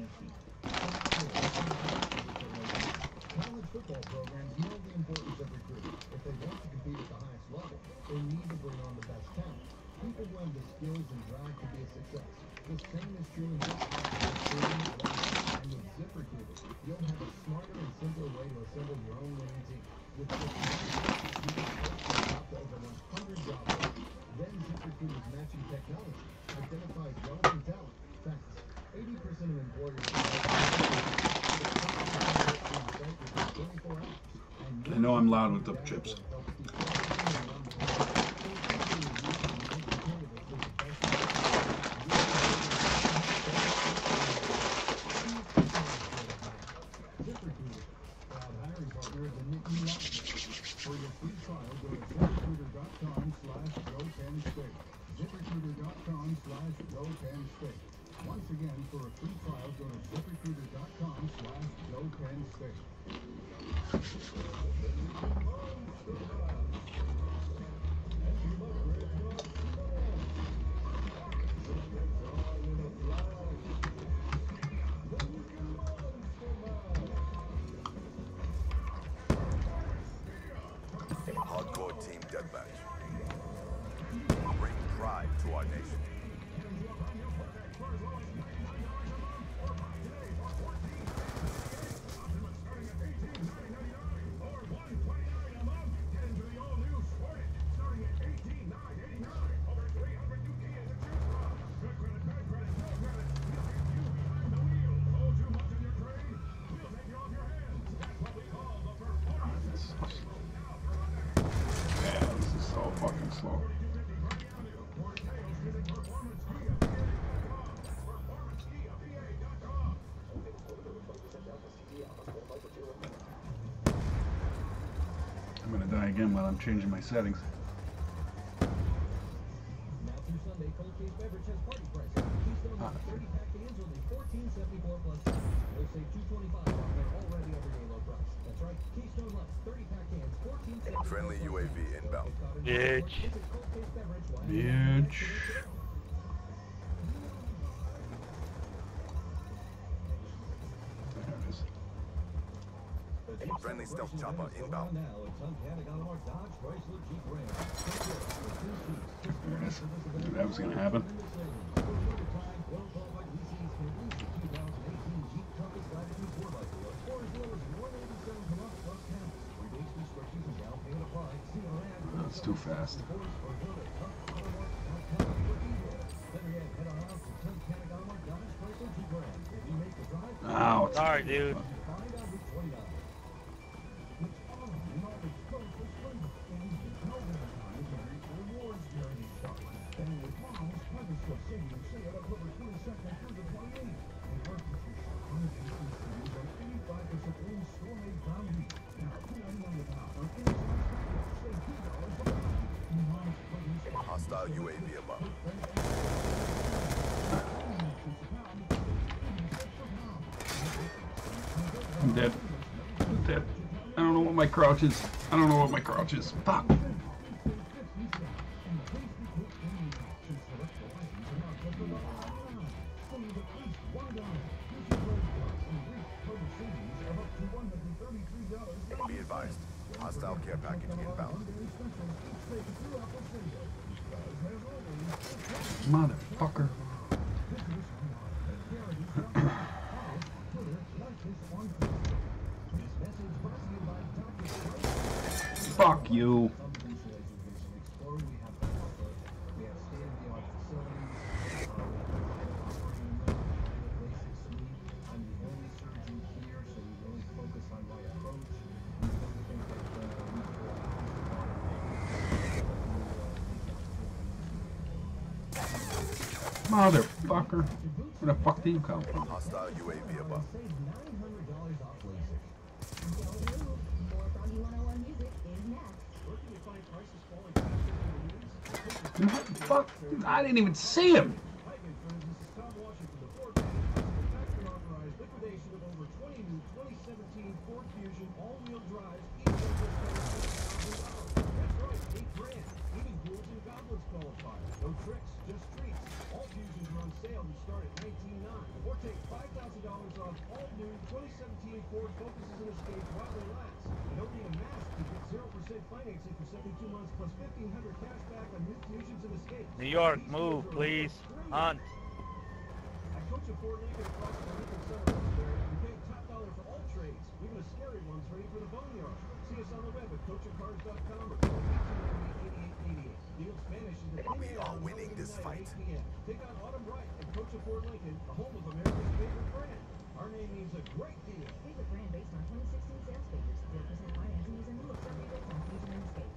S8: key. College football programs know the importance of recruiting. If they want to compete at the highest level, they need to bring on the best talent. People who have the skills and drive to be a success. The same is true in business. And with ZipRecruiter, you'll have a smarter and simpler way to assemble your own winning team. With ZipRecruiter, you can post up to over one hundred job offers. Then ZipRecruiter's matching technology identifies relevant talent fast. eighty percent of employers twenty-four hours.
S7: I know I'm loud with the chips.
S8: For your free trial, go to ZipRecruiter.com slash GoPennState. ZipRecruiter.com slash GoPennState. Once again, for a free trial, go to ZipRecruiter.com slash GoPennState.
S17: Hardcore team deathmatch. Bring pride to our nation.
S7: Slow. I'm gonna die again while I'm changing my settings.
S14: Now through Sunday, Cold Case Beverage has party prices. Keystone Light thirty pack cans only fourteen seventy-four plus tax. You'll save two twenty-five off their already everyday low price. That's right, Keystone Light thirty pack cans fourteen seventy-four.
S17: Friendly U A V inbound.
S7: Bitch. Bitch.
S17: Friendly stealth chopper inbound.
S7: There it is. Knew that was gonna happen. That's too fast. Ow.
S18: Sorry, dude.
S17: Hostile U A V above.
S7: I'm dead. I'm dead. I don't know what my crouch is. I don't know what my crouch is. Fuck.
S17: Be advised. Hostile care package inbound.
S7: Motherfucker. Fuck you. Motherfucker. Where the fuck did you come from?
S17: Hostile U A V above.
S7: Fuck, I didn't even see him.
S10: sale will start at nineteen nine. Or take five thousand dollars off all new twenty seventeen Ford Focuses and Escapes while they last. You don't need a mask to get zero percent financing for seventy-two months plus fifteen hundred dollars cash back on new Fusions and Escapes.
S18: New York, move, please. Hunt.
S10: I coach a Ford Lincoln across the Lincoln Center there. We pay top dollar for all trades, even the scary ones ready for the boneyard. See us on the web at coach a cars dot com or call eight eight eight, eight eight eight eight. Deal Spanish is the
S17: We are winning this fight.
S10: Take on Autumn Bright and Coach a Ford Lincoln, the home of America's favorite brand. Our name means a great deal.
S11: Favorite brand based on twenty sixteen sales figures. zero percent financing using new look survey rates on Fusion and Escape.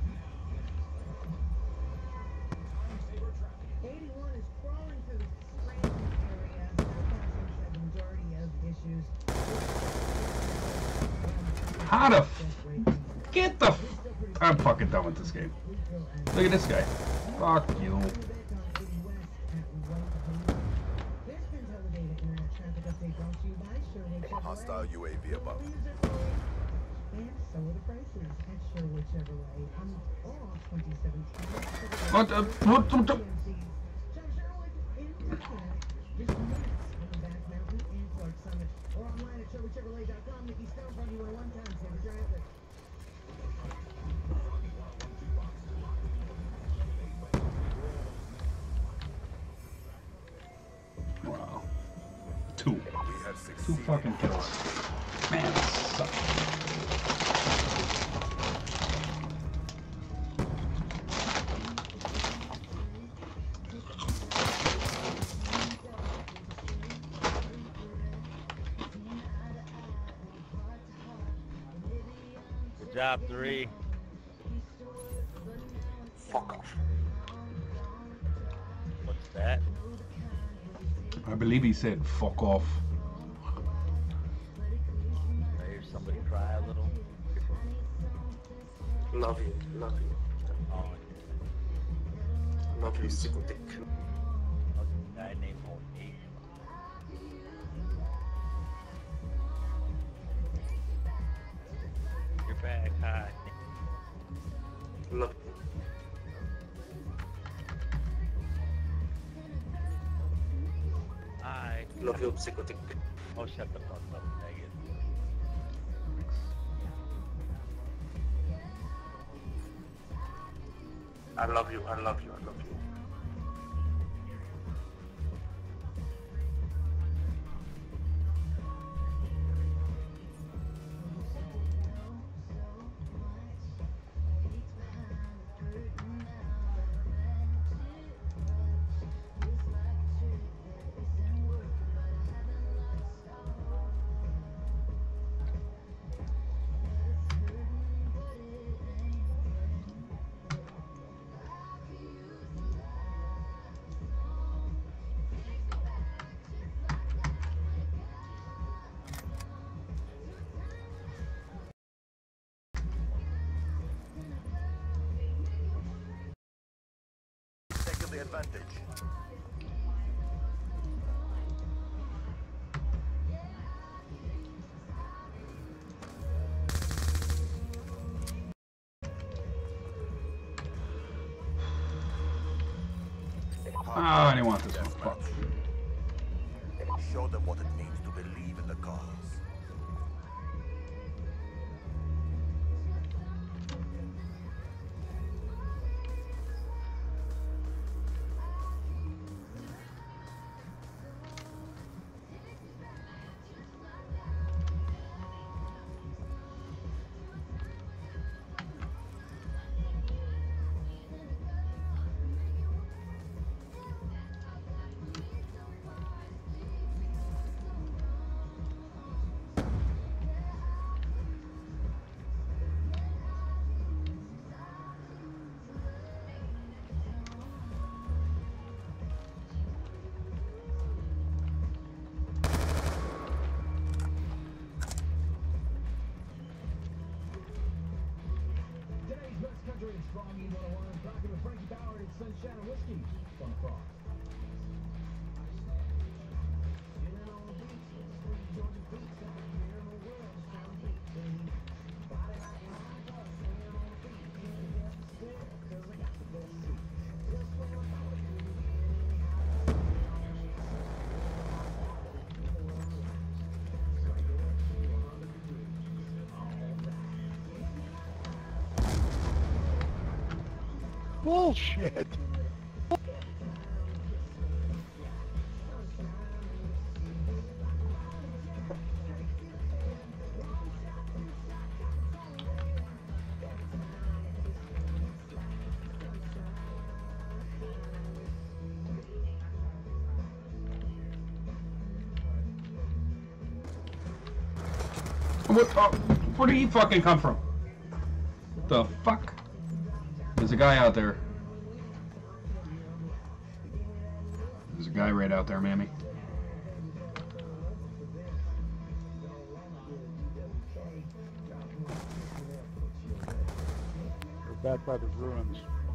S9: eighty-one is crawling through the Scranton area. South has the majority of issues.
S7: How the f get the f I'm fucking done with this game. Look at this guy. Fuck you.
S17: Hostile U A V above.
S9: And so are the prices at Sherwood Chevrolet on all twenty seventeen.
S7: What the what, what the
S9: Sherwood in Tucson. Just minutes on the Back Mountain and Clark Summit. Or online at Sherwood Chevrolet dot com. Nikki Stone from you in a one-time saver traffic.
S7: Wow. Two.
S17: We have
S7: Two
S17: succeeded.
S7: fucking kills. Man, that sucks.
S18: Good job, three.
S19: Fuck off.
S18: What's that?
S7: I believe he said fuck off.
S18: I hear somebody cry a little.
S19: Love you, love you.
S18: Oh,
S19: Love you, sickle dick.
S18: a guy named O'Neill. You're back, hi.
S19: Love you.
S18: Hi.
S19: Love you, sickle dick.
S18: Oh, shut the fuck up, Megan.
S19: I love you, I love you, I love you.
S17: Taking the advantage.
S7: Ah, I didn't want this one. Fuck.
S17: Show them what it means to believe in the cause.
S10: Today's best country is Strong E one oh one. Talking with Frankie Ballard and Sunshine and Whiskey. Fun cross.
S20: Bullshit.
S7: What? Oh, where did he fucking come from? The fuck? There's a guy out there. There's a guy right out there, mammy.
S20: We're back by the ruins.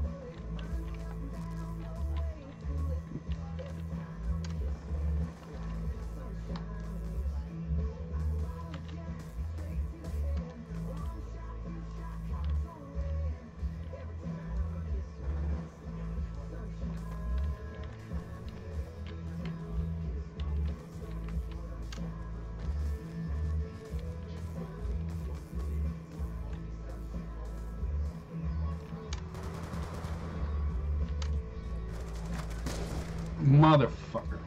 S7: Motherfucker.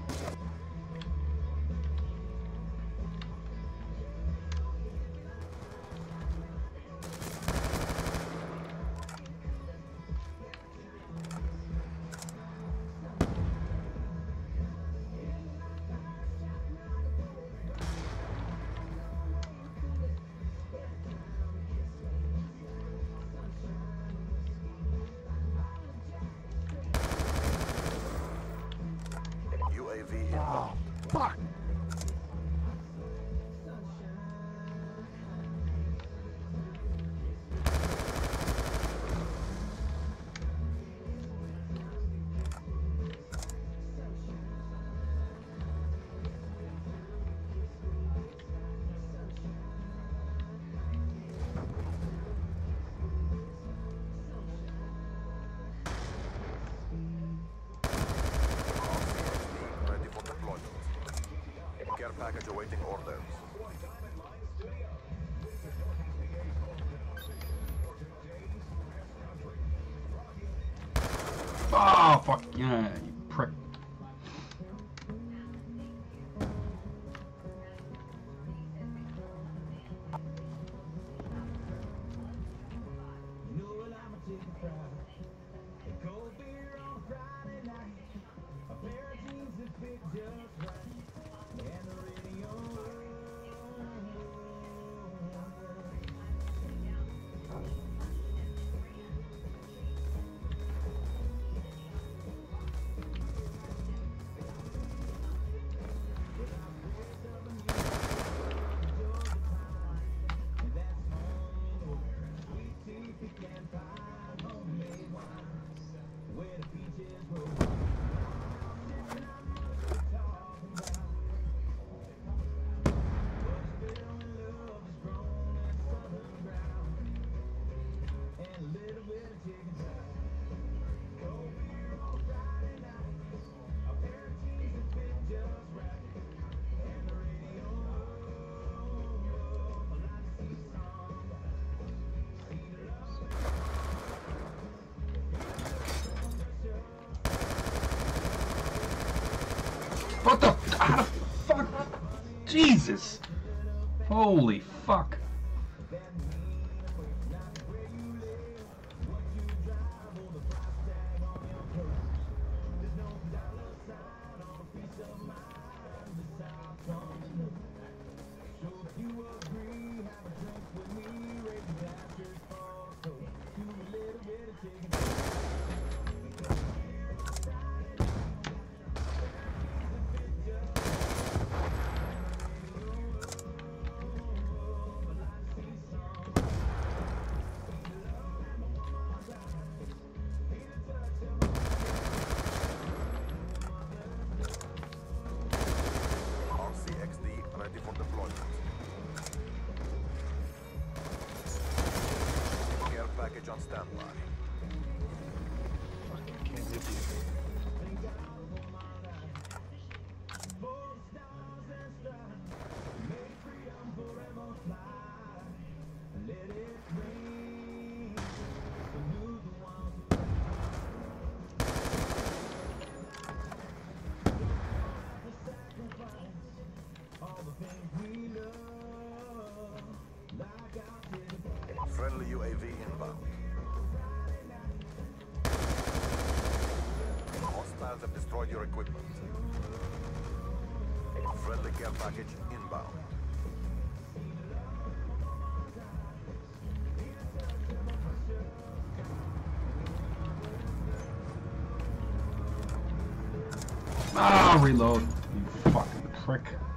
S17: U A V inbound.
S20: Oh, fuck.
S17: Ready for deployment. Care package awaiting orders.
S7: Oh, fuck yeah, you prick. What the? How the fuck? Jesus! Holy fuck!
S17: R C X D ready for deployment. Care package on standby.
S20: Can't hit you.
S17: on your equipment. Friendly care package inbound.
S7: Ah, reload. You fucking prick.